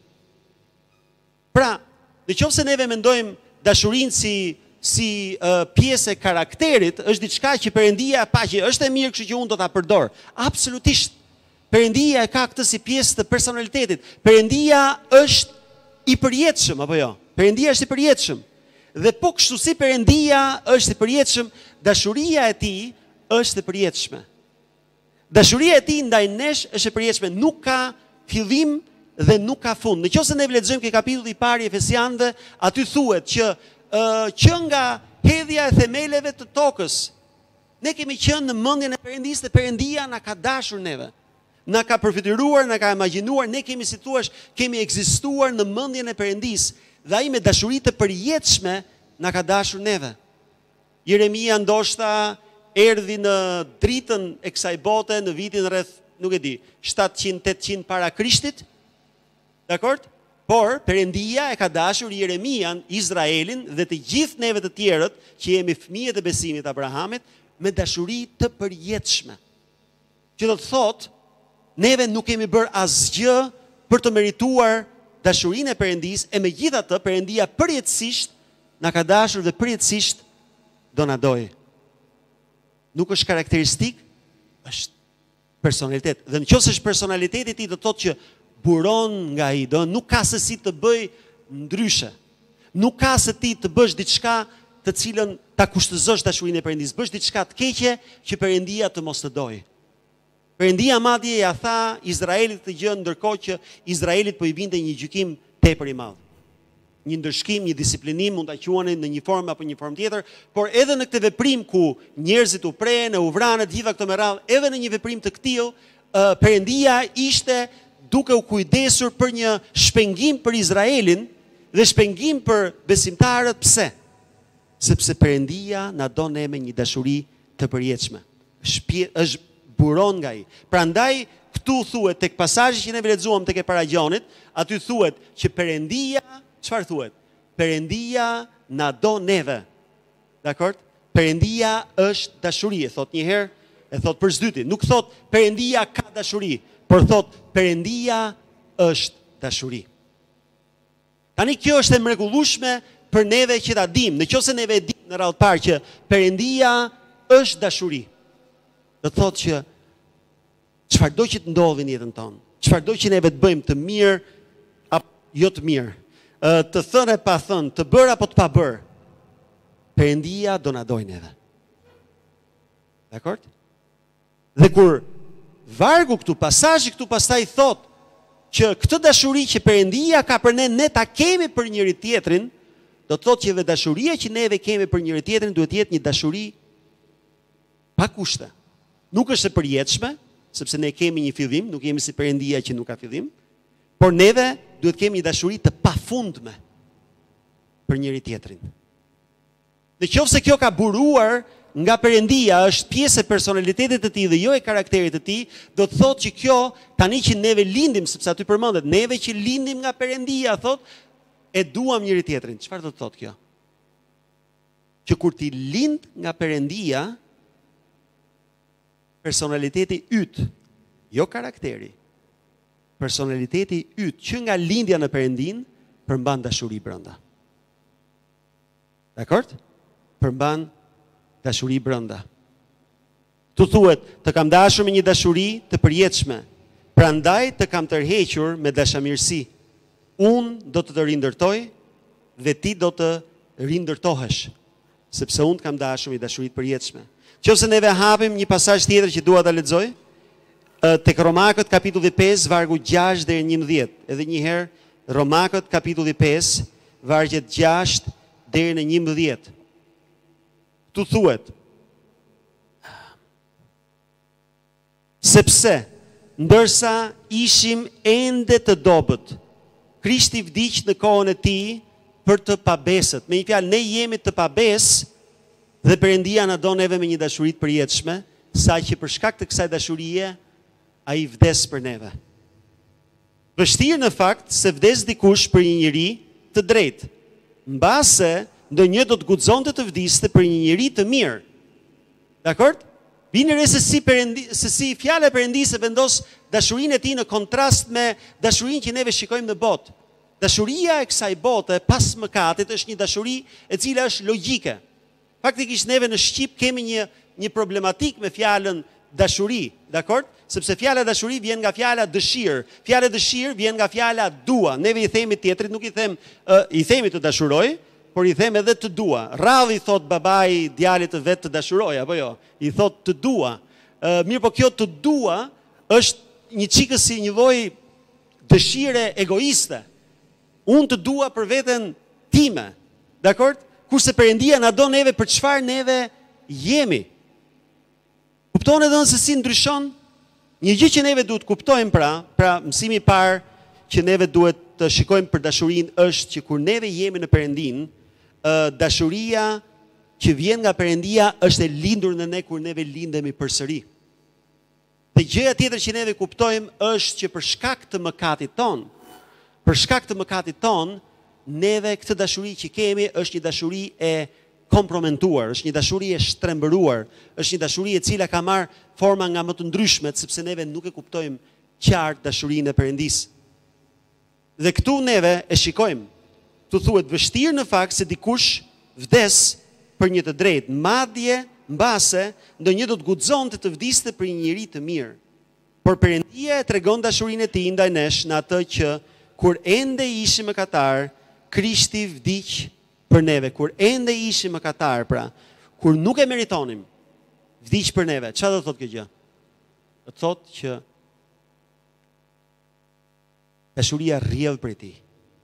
F: Pra, në qoftë se neve mendojmë dashurinë si si uh, pjesë e karakterit, është diçka që Perëndia pa që është e mirë, kështu që unë do ta përdor. Absolutisht. Perëndia e ka këtë si pjesë të personalitetit. Perëndia është i përjetshëm apo jo? Perëndia është i përjetshëm. Dhe po kështu si Perëndia është i përjetshëm, dashuria e tij është e përjetshme. Dashuria e tij ndaj nesh është e përjetshme, nuk ka fillim dhe nuk ka fund. Nëse ne lexojmë ke kapitulli i parë i Efesianëve, aty thuhet që uh, që nga hedhja e themeleve të tokës, ne kemi qenë në mendjen e Perëndisë dhe Perëndia na ka dashur neve. Na ka përfituar, na ka imagjinuar, ne kemi si thuash, kemi ekzistuar në mendjen e Perëndisë dhe ai me dashuri të përjetshme na ka dashur neve. Jeremia ndoshta erdhi në dritën e kësaj bote në vitin rreth, nuk e di, shtatëqind tetëqind para Krishtit. Dakor? Por Perëndia e ka dashur Jeremian, Izraelin dhe të gjithë neve të tjerët që jemi fëmijët e besimit Abrahamit me dashuri të përjetshme. Që do të thotë, neve nuk kemi bërë asgjë për të merituar dashurinë e Perëndisë, e megjithatë Perëndia përjetësisht na ka dashur dhe përjetësisht do na dojë. Nuk është karakteristik, është personalitet. Dhe nëse është personaliteti i tij, do të thotë që buron nga ai, do nuk ka se si të bëj ndryshe. Nuk ka se ti të bësh diçka të cilën ta kushtëzosh dashurinë e Perëndisë, bësh diçka të keqe që Perëndia të mos të dojë. Perëndia madje ja tha Izraelit të gjë, ndërkohë që Izraelit po i binte një gjykim tepër i madh. Një ndërshkim, një disiplinim, mund ta quani në një formë apo një formë tjetër, por edhe në këtë veprim ku njerëzit u prehen, u vranë, gjitha këto me radhë, edhe në një veprim të këtill, uh, Perëndia ishte duke u kujdesur për një shpengim për Izraelin dhe shpengim për besimtarët. Pse? Sepse Perëndia na don ne me një dashuri të përjetshme. Është buron nga ai. Prandaj këtu thuhet tek pasazhi që ne lexuam tek e paragjonit, aty thuhet që Perëndia, çfarë thuhet? Perëndia na do neve. Dakor? Perëndia është dashuri, e thot një herë, e thot për s'dyti. Nuk thot Perëndia ka dashuri, por thot Perëndia është dashuri. Tani kjo është e mrekullueshme për neve që ta dimë. Nëse neve e dimë në radhë parë që Perëndia është dashuri, do të thotë që çfarëdo që të ndodhi në jetën tonë, çfarëdo që neve të bëjmë të mirë apo jo të mirë, të thënë e pa thënë, të bërë apo të pa bërë, Perëndia do na dojë neve. Dakor? Dhe kur vargu këtu, pasazhi këtu pastaj thotë që këtë dashuri që Perëndia ka për ne, ne ta kemi për njëri tjetrin, do të thotë që edhe dashuria që neve kemi për njëri tjetrin duhet të jetë një dashuri pa kushte. Nuk është e përjetshme, sepse ne kemi një fillim, nuk jemi si Perëndia që nuk ka fillim, por neve duhet kemi një dashuri të pafundme për njëri tjetrin. Në qoftë se kjo ka buruar nga Perëndia, është pjesë e personalitetit të tij dhe jo e karakterit të tij, do të thotë që kjo tani që neve lindim, sepse aty përmendet, neve që lindim nga Perëndia, thotë, e duam njëri tjetrin. Çfarë do të thotë kjo? Që kur ti lind nga Perëndia, personaliteti yt, jo karakteri, personaliteti yt që nga lindja në Perëndin përmban dashuri brenda. Dakor? Përmban dashuri brenda. Tu thuhet, të kam dashur me një dashuri të përjetshme, prandaj të kam tërhequr me dashamirësi. Unë do të të rindërtoj dhe ti do të rindërtohesh, sepse unë të kam dashur me dashuri të përjetshme. Nëse neve hapim një pasazh tjetër që dua ta lexoj, tek Romakët kapitulli pesë vargu gjashtë deri në njëmbëdhjetë. Edhe një herë, Romakët kapitulli pesë vargjet gjashtë deri në njëmbëdhjetë. Tu thuhet: sepse ndërsa ishim ende të dobët, Krishti vdiq në kohën e tij për të pabesët. Me një fjalë, ne jemi të pabesë dhe Perëndia na don neve me një dashuri të përjetshme, saqë për shkak të kësaj dashurie ai vdes për neve. Vështirë në fakt se vdes dikush për një njeri të drejtë, mbase ndonjë do të guxonte të vdiste për një njeri të mirë. Dakor? Vini re se si, perendi, se si fjala e Perëndisë vendos dashurinë e tij në kontrast me dashurinë që neve shikojmë në botë. Dashuria e kësaj bote pas mëkatit është një dashuri e cila është logjike. Faktikisht neve në Shqip kemi një një problematik me fjalën dashuri, dakord? Sepse fjala dashuri vjen nga fjala dëshirë. Fjala dëshirë vjen nga fjala dua. Neve i themi tjetrit, nuk i them uh, i themi të dashuroj, por i them edhe të dua. Radhi thot babai djalit të vet të dashuroj, apo jo? I thot të dua. Uh, mirë, po kjo të dua është një çikë si një lloj dëshire egoiste. Unë të dua për veten time. Dakord? Kurse Perëndia na do neve për çfarë neve jemi. Kupton edhe se si ndryshon? Një gjë që neve duhet kuptojmë pra, pra mësimi i parë që neve duhet të shikojmë për dashurinë është që kur neve jemi në Perëndinë, dashuria që vjen nga Perëndia është e lindur në ne kur neve lindemi përsëri. Dhe gjëja tjetër që neve kuptojmë është që për shkak të mëkatit ton, për shkak të mëkatit ton, neve këtë dashuri që kemi është një dashuri e kompromentuar, është një dashuri e shtrembëruar, është një dashuri e cila ka marrë forma nga më të ndryshmet, sepse neve nuk e kuptojmë qartë dashurinë e Perëndisë. Dhe këtu neve e shikojmë. Tu thuhet vështirë në fakt se dikush vdes për një të drejtë, madje mbase ndonjë do të guxonte të vdiste për një njeri të mirë. Por Perëndia e tregon dashurinë e tij ndaj nesh në atë që kur ende ishim mëkatar, Krishti vdiq për neve. Kur ende ishim mëkatar, pra, kur nuk e meritonim, vdiq për neve. Çfarë do thotë kjo gjë? Do thotë që dashuria rrjedh prej tij.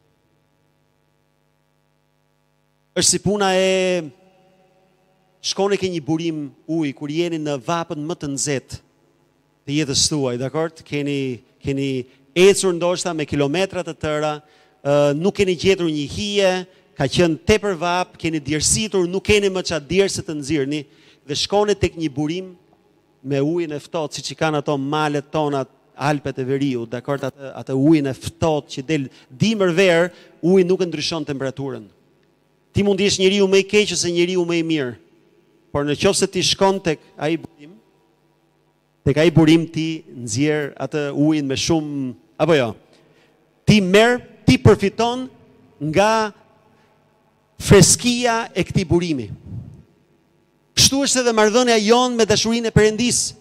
F: Është si puna e shkoni ke një burim ujë kur jeni në vapën më të nxehtë të jetës tuaj, dakord? Keni keni ecur ndoshta me kilometra të tëra, uh, nuk keni gjetur një hije, ka qenë tepër vap, keni djersitur, nuk keni më çfarë djerse të nxirrni dhe shkoni tek një burim me ujin e ftohtë, siç i kanë ato malet tona, Alpet e Veriut, dakord, atë atë ujin e ftohtë që del dimër ver, uji nuk e ndryshon temperaturën. Ti mund të jesh njeriu më i keq ose njeriu më i mirë. Por nëse ti shkon tek ai burim, tek ai burim ti nxjerr atë ujin me shumë apo jo. Ti merr, ti përfiton nga freskia e këtij burimi. Kështu është edhe marrëdhënia jon me dashurinë e Perëndisë.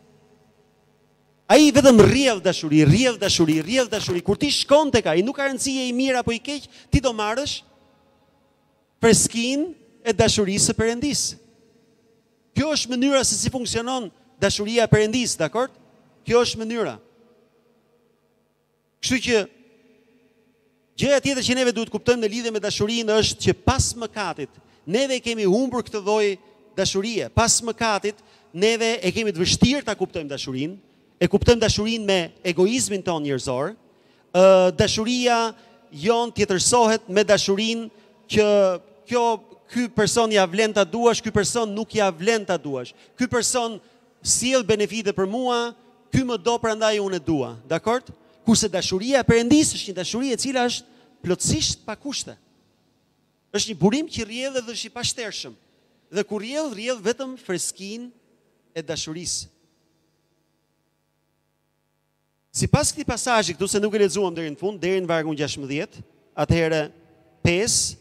F: Ai vetëm rrjedh dashuri, rrjedh dashuri, rrjedh dashuri. Kur ti shkon tek ai, nuk ka rëndësi e i mirë apo i keq, ti do marrësh freskinë e dashurisë së Perëndisë. Kjo është mënyra se si funksionon dashuria e Perëndisë, dakord? Kjo është mënyra. Kështu që gjëja tjetër që neve duhet kuptojmë në lidhje me dashurinë është që pas mëkatit, neve kemi humbur këtë lloj dashurie. Pas mëkatit, neve e kemi të vështirë ta kuptojmë dashurinë, e kuptojmë dashurinë me egoizmin ton njerëzor. Ë dashuria jon tjetërsohet me dashurinë që kjo ky person ja vlen ta duash, ky person nuk ja vlen ta duash. Ky person sjell benefite për mua, ky më do prandaj unë e dua. Dakord? Kurse dashuria e Perëndisë është një dashuri e cila është plotësisht pa kushte. Është një burim që rrjedh dhe është i pashtershëm. Dhe kur rrjedh, rrjedh vetëm freskinë e dashurisë. Sipas këtij pasazhi, këtu se nuk e lexuam deri në fund, deri në vargun gjashtëmbëdhjetë, atëherë pesë,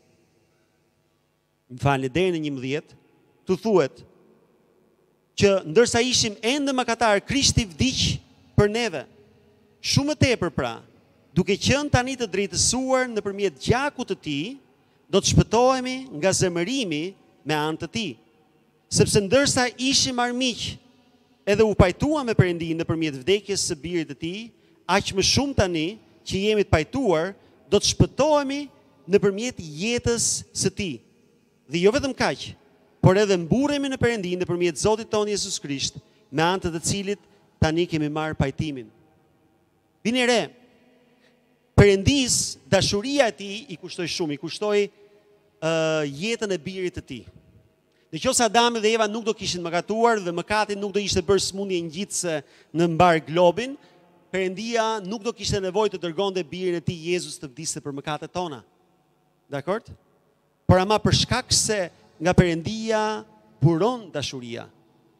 F: më falni, deri në njëmbëdhjetë, tu thuhet që ndërsa ishim ende mëkatar, Krishti vdiq për neve. Shumë më tepër pra, duke qenë tani të drejtësuar nëpërmjet gjakut të tij, do të shpëtohemi nga zemërimi me anë të tij. Sepse ndërsa ishim armiq, edhe u pajtuam me Perëndinë nëpërmjet vdekjes së birit të tij, aq më shumë tani që jemi të pajtuar, do të shpëtohemi nëpërmjet jetës së tij. Dhe jo vetëm kaq, por edhe mburremi në Perëndinë nëpërmjet Zotit tonë Jezus Krisht, me anë të të cilit tani kemi marrë pajtimin. Vini re, Perëndis, dashuria e tij i kushtoi shumë, i kushtoi uh, jetën e birit të tij. Nëse Adami dhe Eva nuk do kishin mëkatuar dhe mëkati nuk do ishte bërë smundje ngjitëse në mbar globin, Perëndia nuk do kishte nevojë të dërgonte birin e tij Jezus të vdiste për mëkatet tona. Dakord? Por ama për shkak se nga Perëndia buron dashuria.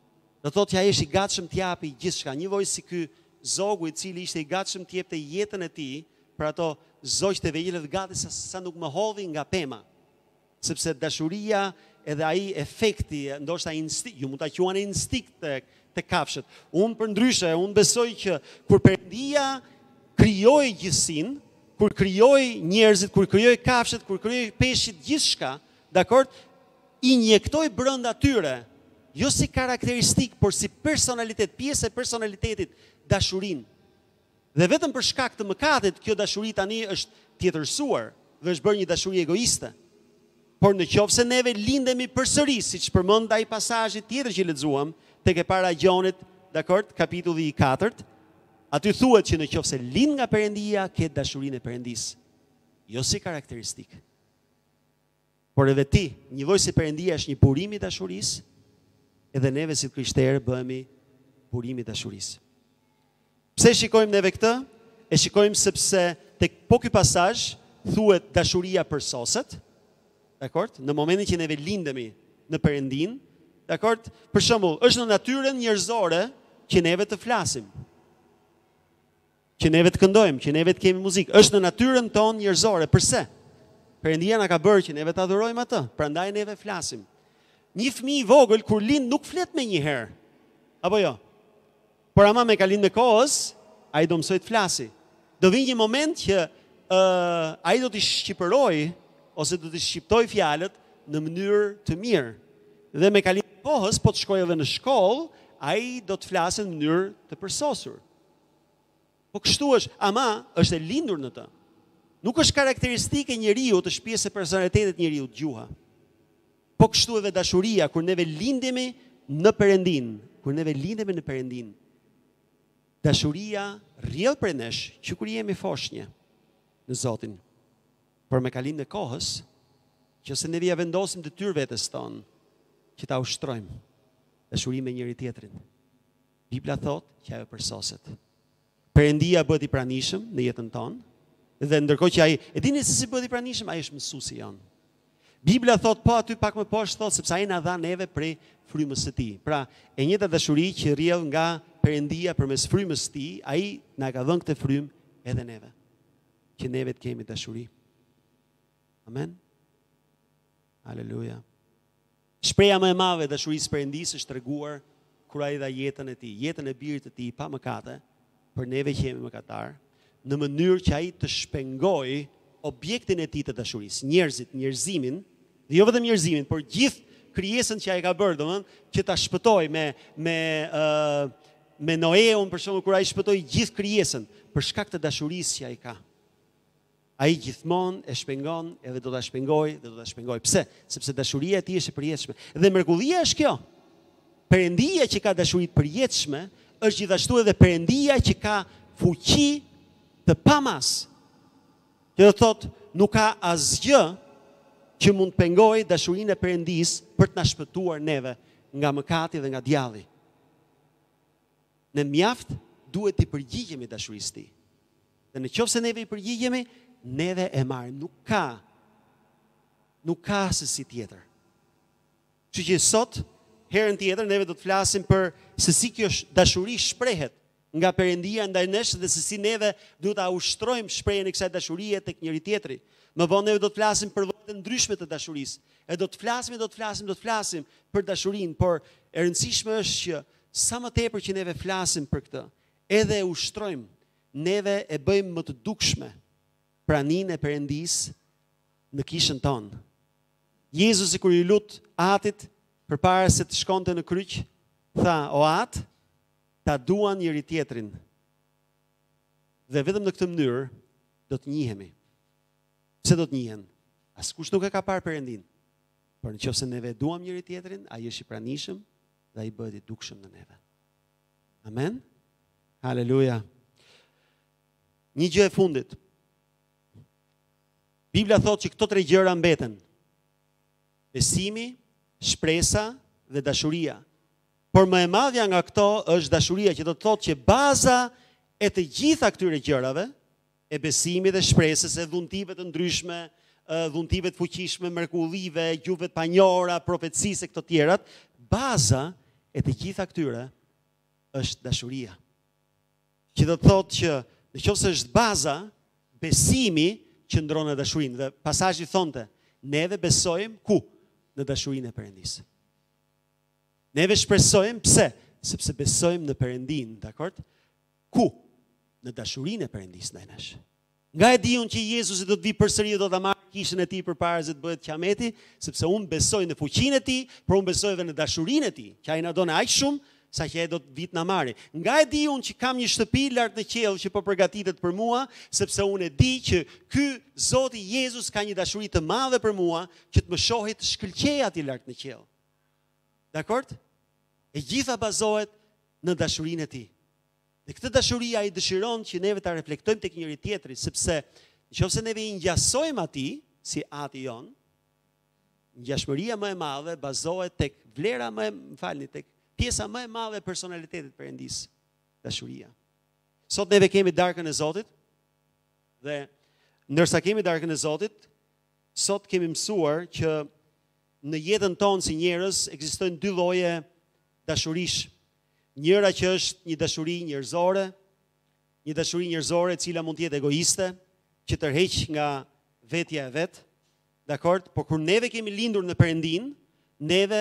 F: Do thotë që ai është i gatshëm të japi gjithçka, njëvoj si ky zogu i cili ishte i gatshëm të jepte jetën e tij për ato zogjt e vegjël dhe gati sa, sa nuk më hodhi nga pema. Sepse dashuria edhe ai efekti, ndoshta instinkt, ju mund ta quani instinkt të, të kafshët. Unë për ndryshe, unë besoj që kur Perëndia krijoi gjithësinë, kur krijoi njerëzit, kur krijoi kafshët, kur krijoi peshqit, gjithçka, dakord, i injektoi brenda tyre, jo si karakteristik, por si personalitet, pjesë e personalitetit, dashurinë. Dhe vetëm për shkak të mëkatit, kjo dashuri tani është tjetërsuar dhe është bërë një dashuri egoiste. Por në qoftë se neve lindemi përsëri, siç përmend ai pasazhi tjetër që lexuam tek e para Gjonit, dakord, kapitulli i katërt, aty thuhet që në qoftë se lind nga Perëndia, ke dashurinë e Perëndisë, jo si karakteristik. Por edhe ti, njëvoj si Perëndia është një burim i dashurisë, edhe neve si krishterë bëhemi burimi i dashurisë. Pse shikojmë neve këtë? E shikojmë sepse tek po ky pasazh thuhet dashuria përsoset, dakord? Në momentin që neve lindemi në Perëndin, dakord? Për shembull, është në natyrën njerëzore që neve të flasim, që neve të këndojmë, që neve të kemi muzikë. Është në natyrën tonë njerëzore. Përse? Perëndia na ka bërë që neve të adhurojmë atë, prandaj neve flasim. Një fëmijë i vogël kur lind nuk flet me një herë. Apo jo? Por ama me kalim me kohës, ai do mësoj të flasi. Do vinë një moment që uh, ai do të shqipëroj ose do të shqiptoj fjalët në mënyrë të mirë. Dhe me kalim me kohës, po të shkojë edhe në shkollë, ai do të flasë në mënyrë të përsosur. Po kështu është, ama është e lindur në të. Nuk është karakteristike njeriu të shpjesë e personalitetit njeriu gjuha. Po kështu edhe dashuria, kur neve lindemi në Perëndin, kur neve lindemi në Perëndin, dashuria rrjedh prej nesh që kur jemi foshnjë në Zotin. Por me kalim në kohës, që se ne vija vendosim të tyr vetes tonë, që ta ushtrojmë dashuri me njëri tjetrin. Bibla thotë që ajo përsoset. Perëndia bëhet i pranishëm në jetën tonë, dhe ndërkohë që ai, e dini se si bëhet i pranishëm, ai është mësuesi jon. Bibla thotë po aty pak më poshtë thotë sepse ai na dha neve prej frymës së tij. Pra, e njëjta dashuri që rrjedh nga Perëndia përmes frymës së tij, ai na ka dhënë këtë frymë edhe neve, që neve të kemi dashuri. Amen. Aleluja. Shpreha më e madhe e dashurisë Perëndisë është treguar kur ai dha jetën e tij, jetën e birit të tij pa mëkate, për neve që jemi mëkatar, në mënyrë që ai të shpengojë objektin e tij të dashurisë, njerëzit, njerëzimin, dhe jo vetëm njerëzimin, por gjithë krijesën që ai ka bërë, domethënë që ta shpëtoi me me uh, me Noeun, për shembull, kur ai shpëtoi gjithë krijesën për shkak të dashurisë që ai ka. Ai gjithmonë e shpengon edhe do ta shpengojë dhe do ta shpengojë. Pse? Sepse dashuria e tij është e përjetshme. Dhe mrekullia është kjo. Perëndia që ka dashuri të përjetshme është gjithashtu edhe Perëndia që ka fuqi të pamas. Që do thotë, nuk ka asgjë që mund të pengojë dashurinë e Perëndisë për të na shpëtuar neve nga mëkati dhe nga djalli. Ne mjaft duhet të përgjigjemi dashurisë tij. Dhe në qoftë se neve i përgjigjemi, neve e marrim, nuk ka nuk ka se si tjetër. Kështu që sot, herën tjetër neve do të flasim për se si kjo dashuri shprehet nga Perëndia ndaj nesh dhe se si neve duhet ta ushtrojmë shprehjen e kësaj dashurie tek njëri tjetri. Më vonë neve do të flasim për lloje të ndryshme të dashurisë. E do të flasim, do të flasim, do të flasim për dashurinë, por e rëndësishme është që sa më tepër që neve flasim për këtë, edhe e ushtrojmë, neve e bëjmë më të dukshme praninë e Perëndisë në kishën tonë. Jezusi kur i lut Atit përpara se të shkonte në kryq, tha: "O At, ta duan njëri tjetrin." Dhe vetëm në këtë mënyrë do të njihemi. Pse do të njihen? Askush nuk e ka parë Perëndin. Por nëse neve duam njëri tjetrin, ai është i pranishëm dhe ai bëhet i dukshëm në neve. Amen. Haleluja. Një gjë e fundit. Bibla thotë që këto tre gjëra mbeten: besimi, shpresa dhe dashuria. Por më e madhja nga këto është dashuria, që do të thotë që baza e të gjitha këtyre gjërave, e besimit dhe shpresës, e dhuntive të ndryshme, dhuntive të fuqishme, mrekullive, gjuhëve të panjohura, profecisë e këto tjerat, baza e të gjitha këtyre është dashuria. Që do të thotë që nëse është baza, besimi që ndron në dashurinë. Dhe pasazhi thonte, neve besojmë ku? Në dashurinë e Perëndisë. Neve shpresojmë pse? Sepse besojmë në Perëndin, dakord? Ku? Në dashurinë e Perëndisë ndaj nesh. Nga e di unë që Jezusi do të vi përsëri dhe do ta marrë kishën e tij përpara se të bëhet qameti, sepse unë besoj në fuqinë e tij, por unë besoj edhe në dashurinë e tij, që ai na don aq shumë sa që ai do të vit na marrë. Nga e di unë që kam një shtëpi lart në qiell që po përgatitet për mua, sepse unë e di që ky Zoti Jezus ka një dashuri të madhe për mua, që të më shohë të shkëlqej aty lart në qiell. Dakord? E gjitha bazohet në dashurinë e tij. Dhe këtë dashuri ai dëshiron që neve ta reflektojmë tek njëri tjetri, sepse nëse neve i ngjasojmë atij si ati jon, ngjashmëria më e madhe bazohet tek vlera më e, më falni, tek pjesa më e madhe e personalitetit Perëndis, dashuria. Sot neve kemi darkën e Zotit dhe ndërsa kemi darkën e Zotit, sot kemi mësuar që në jetën tonë si njerëz ekzistojnë dy lloje dashurish. Njëra që është një dashuri njerëzore, një dashuri njerëzore e cila mund të jetë egoiste, që tërheq nga vetja e vet. Dakord? Por kur neve kemi lindur në Perëndin, neve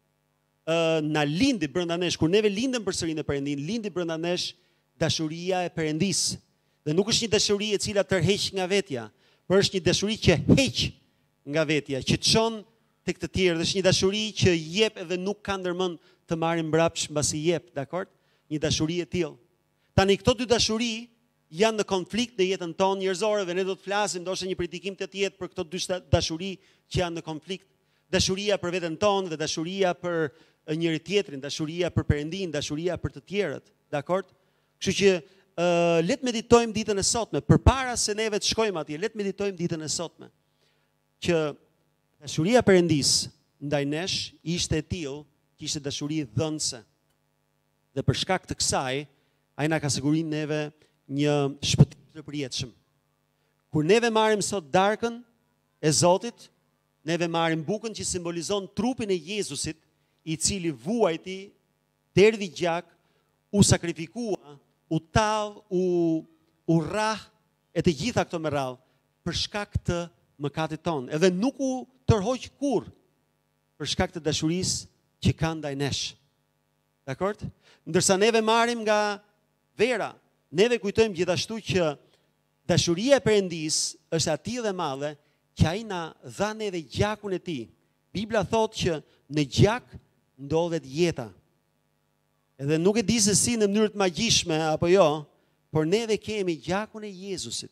F: uh, na lindi brenda nesh, kur neve lindëm përsëri në Perëndin, lindi brenda nesh dashuria e Perëndisë. Dhe nuk është një dashuri e cila tërheq nga vetja, por është një dashuri që heq nga vetja, që çon tek të tjerë, dhe është një dashuri që jep edhe nuk ka ndërmend të marrin mbrapsht mbasi jep, dakord? Një dashuri e tillë. Tani këto dy dashuri janë në konflikt në jetën tonë njerëzore dhe ne do të flasim ndoshta një predikim të tjetër për këto dy dashuri që janë në konflikt. Dashuria për veten tonë dhe dashuria për njëri tjetrin, dashuria për Perëndin, dashuria për të tjerët, dakord? Kështu që uh, le të meditojmë ditën e sotme, përpara se neve të shkojmë atje, le të meditojmë ditën e sotme. Që dashuria e Perëndis ndaj nesh ishte e tillë, ishte dashuri dhënëse. Dhe për shkak të kësaj, ai na ka siguruar neve një shpëtim të përjetshëm. Kur neve marrim sot darkën e Zotit, neve marrim bukën që simbolizon trupin e Jezusit, i cili vuajti, derdhi gjak, u sakrifikua, u tall, u u rrah e të gjitha këto me radhë për shkak të mëkatit ton. Edhe nuk u tërhoq kurrë për shkak të dashurisë që kanë ndaj nesh. Dakord? Ndërsa neve marrim nga vera, neve kujtojmë gjithashtu që dashuria e Perëndis është e tillë e madhe që ai na dha neve gjakun e tij. Bibla thotë që në gjak ndodhet jeta. Edhe nuk e di se si në mënyrë të magjishme apo jo, por neve kemi gjakun e Jezusit,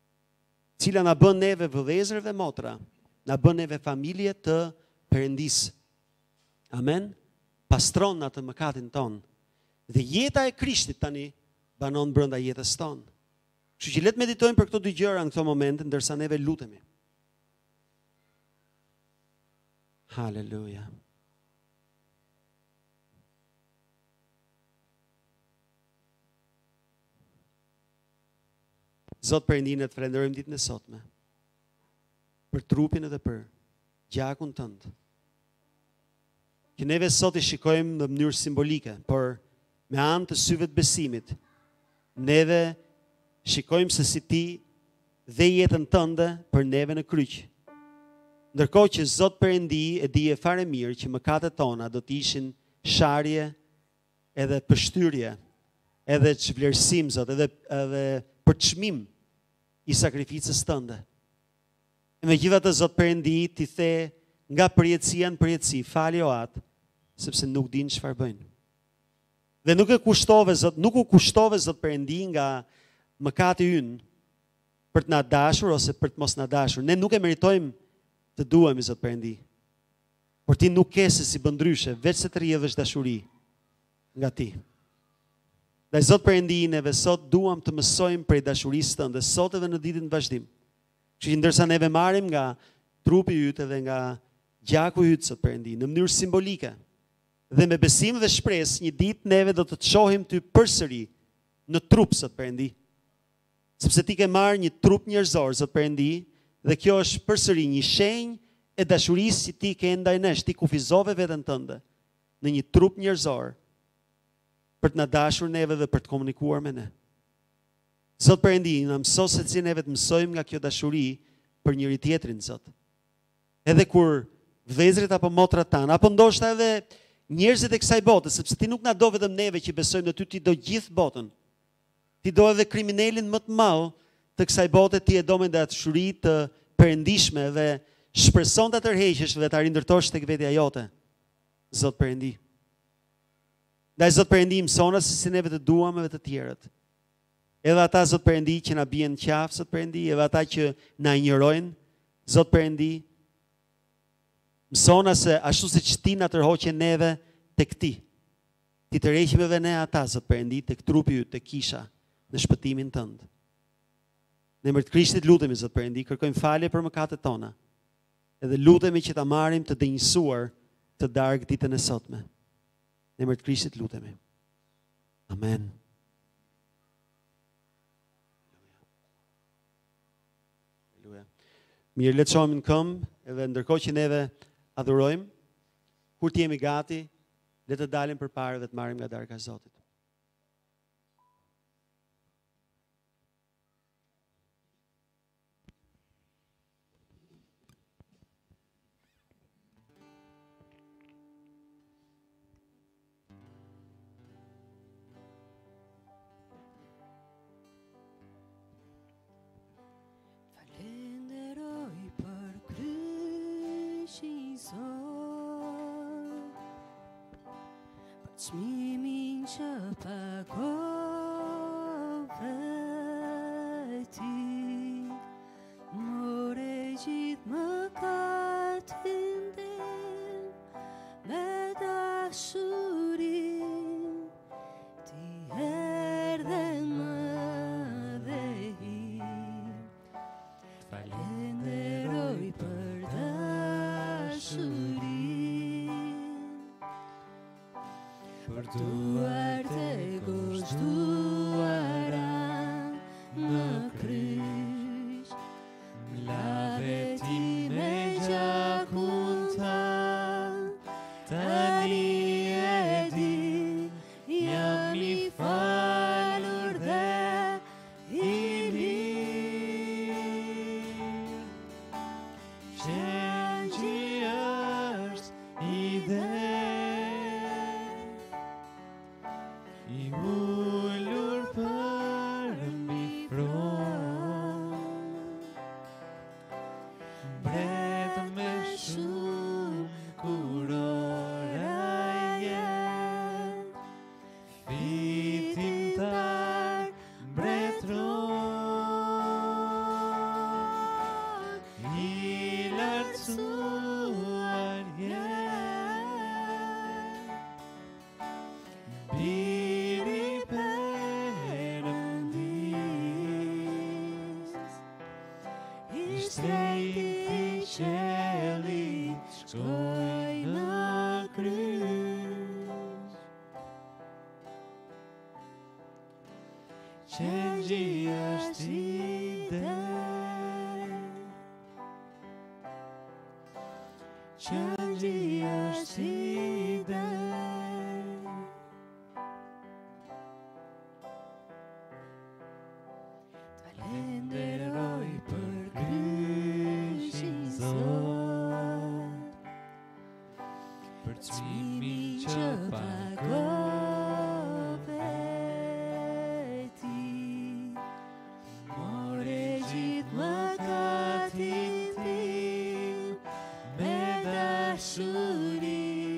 F: cila na bën neve vëllezër dhe motra, na bën neve familje të Perëndis. Amen. Pastron atë mëkatin ton. Dhe jeta e Krishtit tani banon brenda jetës tonë. Kështu që le të meditojmë për këto dy gjëra në këto momente ndërsa neve lutemi. Haleluja. Zot Perëndin, të falenderojmë ditën e sotme për trupin edhe për gjakun tënd. Që neve sot i shikojmë në mënyrë simbolike, por me anë të syve të besimit, neve shikojmë se si ti dhe jetën tënde për neve në kryq. Ndërkohë që Zot Perëndi e di e fare mirë që mëkatet tona do të ishin sharje edhe pështyrje, edhe çvlerësim, Zot, edhe edhe përçmim i sakrificës tënde. E megjithatë, Zot Perëndi ti the nga përjetësia në përjetësi, fali o atë, sepse nuk din çfarë bëjnë. Dhe nuk e kushtove, Zot, nuk u kushtove Zot Perëndi nga mëkati ynë për të na dashur ose për të mos na dashur. Ne nuk e meritojmë të duhemi, Zot Perëndi. Por ti nuk ke se si bën ndryshe, veç se të rrjedhësh dashuri nga ti. Dhe Zot Perëndi, neve sot duam të mësojmë prej dashurisë tënde, sot edhe në ditën e vazhdim. Kështu që ndërsa neve marrim nga trupi yt edhe nga gjaku yt, Zot Perëndi, në mënyrë simbolike, dhe me besim dhe shpresë, një ditë neve do të të shohim ty përsëri në trup, Zot Perëndi. Sepse ti ke marrë një trup njerëzor, Zot Perëndi, dhe kjo është përsëri një shenjë e dashurisë që ti ke ndaj nesh, ti kufizove veten tënde. në një trup njerëzor për të na dashur neve dhe për të komunikuar me ne. Zot Perëndi, na mëso se si neve të mësojmë nga kjo dashuri për njëri tjetrin, Zot. Edhe kur vëllezërit apo motrat tanë, apo ndoshta edhe njerëzit e kësaj bote, sepse ti nuk na do vetëm neve që besojmë në ty, ti do gjithë botën. Ti do edhe kriminalin më të madh të kësaj bote, ti e do me dashuri të perëndishme dhe shpreson ta tërheqësh dhe ta rindërtosh tek vetja jote. Zot Perëndi. Ndaj Zot Perëndi, mësona se si neve të duam edhe të tjerët. Edhe ata Zot Perëndi që na bien në qafë, Zot Perëndi, edhe ata që na injorojnë, Zot Perëndi, mësona se ashtu siç ti na tërhoqe neve tek ti, ti tërheqim edhe ne ata, Zot Perëndi, tek trupi yt, tek kisha, në shpëtimin tënd. Në emër të Krishtit lutemi, Zot Perëndi, kërkojmë falje për mëkatet tona. Edhe lutemi që ta marrim të dënjësuar të darkë ditën e sotme. Në emër të Krishtit lutemi. Amen. Mirë, le të shohim në këmbë, edhe ndërkohë që neve adhurojmë, kur të jemi gati, le të dalim përpara dhe të marrim nga darka e Zotit.
C: Çmimin që pagove ti, more gjithë mëkatin tim, me dashurin, ti erdhe më dhe hir. Falenderoj për dashurin, për duart e gozhduara në kryq, mlave ti me gjakun tan, tani e di, jam i falur dhe i mirë. Qenxhi është ide, i ullur për mbi fron, bret me shumë kurora jet, fitimtar mbretëron, i lartësuar jet, biri Perëndis, i shtrejti qellit shkoj në kryq. Qenxhi është ide, qenxhi është ide. Falenderoj për kryqin Zot, për çmimin që pagove ti, more gjithë mëkatin tim, me dashuri,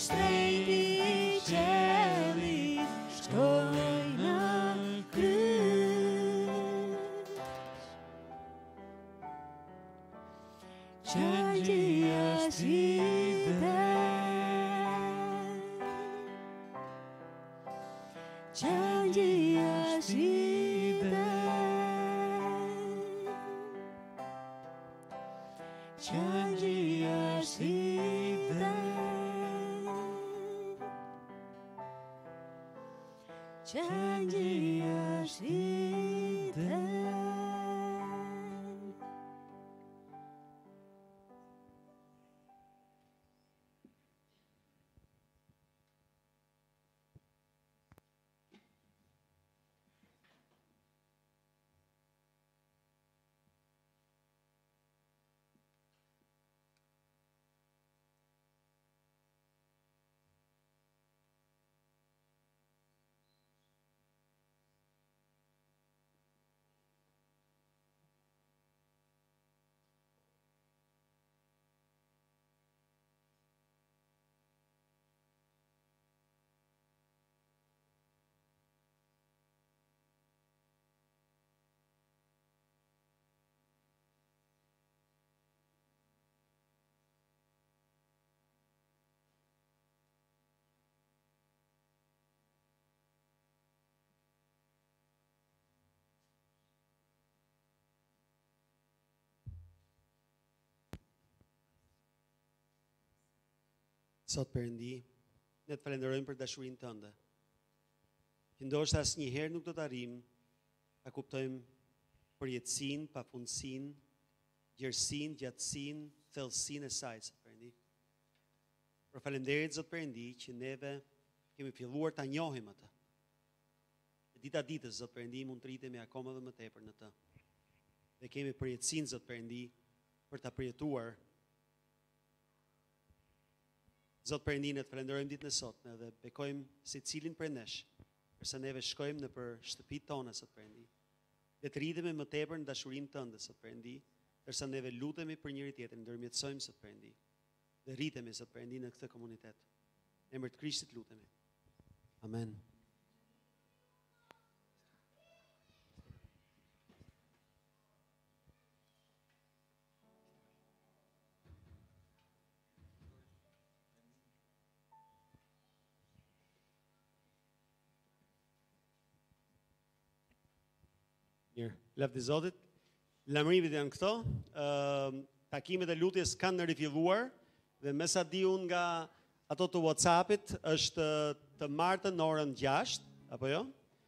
C: shtrejti i qelit shkoi në kryq. Qëngjia shiten, qëngjia shiten, qëngjia shiten, qëngjia shiten.
F: Sot Perëndi, ne të falenderojmë për dashurinë tënde. Që ndoshta asnjëherë nuk do të arrijmë ta kuptojmë përjetësinë, pafundësinë, gjerësinë, gjatësinë, thellësinë e saj, Zot Perëndi. Por faleminderit Zot Perëndi që neve kemi filluar ta njohim atë. E dita ditës Zot Perëndi mund të rritemi akoma edhe më tepër në të. Dhe kemi përjetësinë Zot Perëndi për ta përjetuar. Zot Perëndi, ne të falenderojmë ditën e sotme dhe bekojmë secilin prej nesh, përsa neve shkojmë në për shtëpitë tona, Zot Perëndi. Dhe të rritemi më tepër në dashurinë tënde, Zot Perëndi, përsa neve lutemi për njëri tjetrin, ndërmjetësojmë, Zot Perëndi. Dhe rritemi, Zot Perëndi, në këtë komunitet. Në emër të Krishtit lutemi. Amen. Mirë, lavdi Zotit. Lamërimet janë këto. Uh, takimet e lutjes kanë rifilluar dhe me sa di unë nga ato të WhatsAppit është të martën në orën gjashtë, apo jo?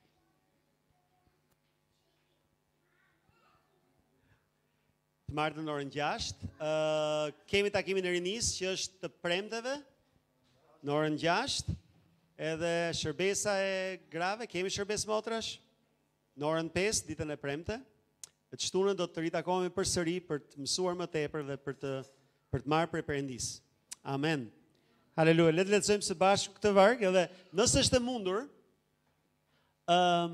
F: Të martën në orën gjashtë. Uh, kemi takimin e rinis që është të premteve në orën gjashtë. Edhe shërbesa e grave, kemi shërbes motrash? Në orën pesë, ditën e premte, e të shtunën do të ritakohemi përsëri për të mësuar më tepër dhe për të, për të marrë prej Perëndis. Amen. Haleluja. Le të lexojmë së bashku këtë varg, edhe nëse është e mundur, um,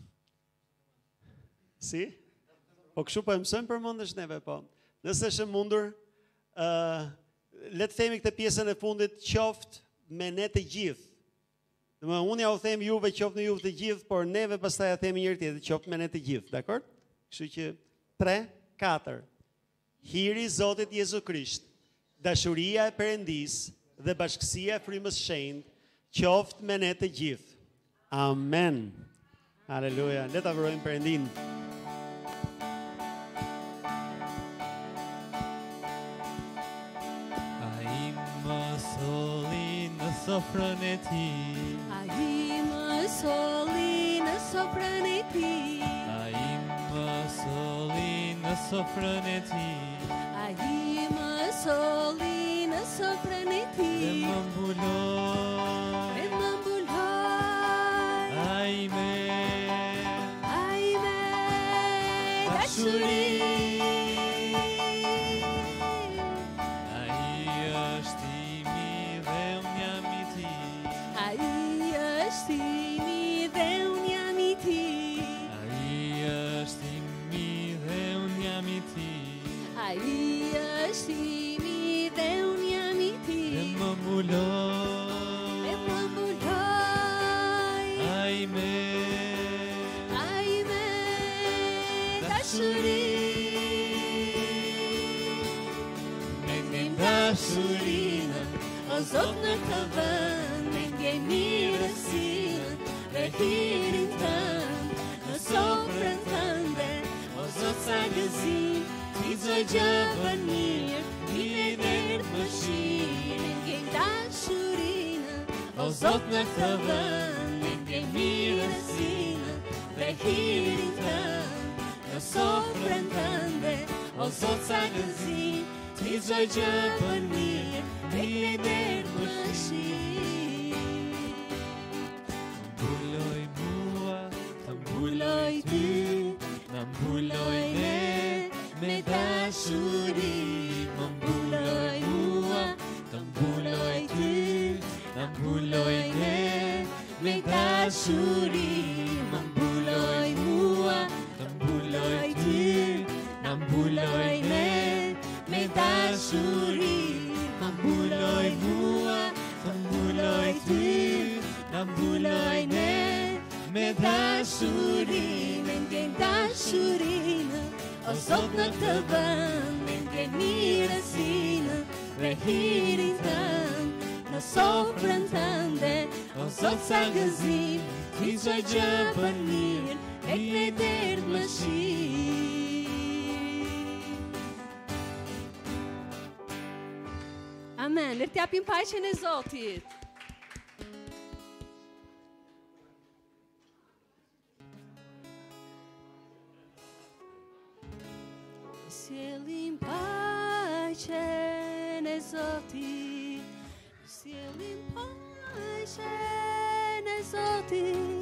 F: si? Po kështu po e mësojmë për mundesh neve, po. Nëse është e mundur, uh, le të themi këtë pjesën e fundit qoftë me ne të gjithë. Dhe unë ja u them juve qoftë në juve të gjithë, por neve pastaj ja themi njëri tjetrit qoftë me ne të gjithë, dakor? Kështu që tre, katër. Hiri i Zotit Jezu Krisht, dashuria e Perëndis dhe bashkësia e Frymës Shenjtë qoftë me ne të gjithë. Amen. Haleluja. Le ta adhurojmë Perëndin.
D: Ai më solli në sofrën e tij.
B: Ai më solli në sofrën e tij.
D: Ai më solli në sofrën e tij.
B: Ai më solli në sofrën e
D: Dhe
B: tij.
D: më mbuloj.
B: Dhe më mbuloj.
D: Ai me
B: Ai me dashuri.
D: Ai është i mi dhe unë jam i tij.
B: Ai është i mi dhe unë jam i tij.
D: Ai është i mi dhe unë jam i tij.
B: Ai
C: dashurinë, o Zot në këtë vend, me ndjej mirësinë dhe hirin tënd, në sofrën tënde, o Zot sa gëzim, ti çdo gjë bën mirë, ti e derdh mëshirë, ndjej dashurinë, o Zot në këtë vend, me ndjej mirësinë dhe hirin tënd, në sofrën tënde, o Zot sa gëzim, ti çdo gjë bën mirë, ti e derdh mëshirë.
D: Mbuloj mua, të
C: Mbuloj ty,
D: na mbuloj ne,
C: me dashuri, më mbuloj mua,
D: të mbuloj
C: ty,
D: na mbuloj ne,
C: me dashuri, më mbuloj mua,
D: të mbuloj
C: ty, na mbuloj ne, me dashuri, më mbuloj mua, të mbuloj ty, na mbuloj ne, me dashuri, me ndjen dashurinë, o Zot në këtë vend, me ndjen mirësinë dhe hirin tënd, në sofrën tënde, o Zot sa gëzim, ti çdo gjë bën mirë, e ne derdh mëshirë.
B: Amen. Le të japim paqen e Zotit.
C: Sjellim paqen e Zotit, sjellim paqen e Zotit.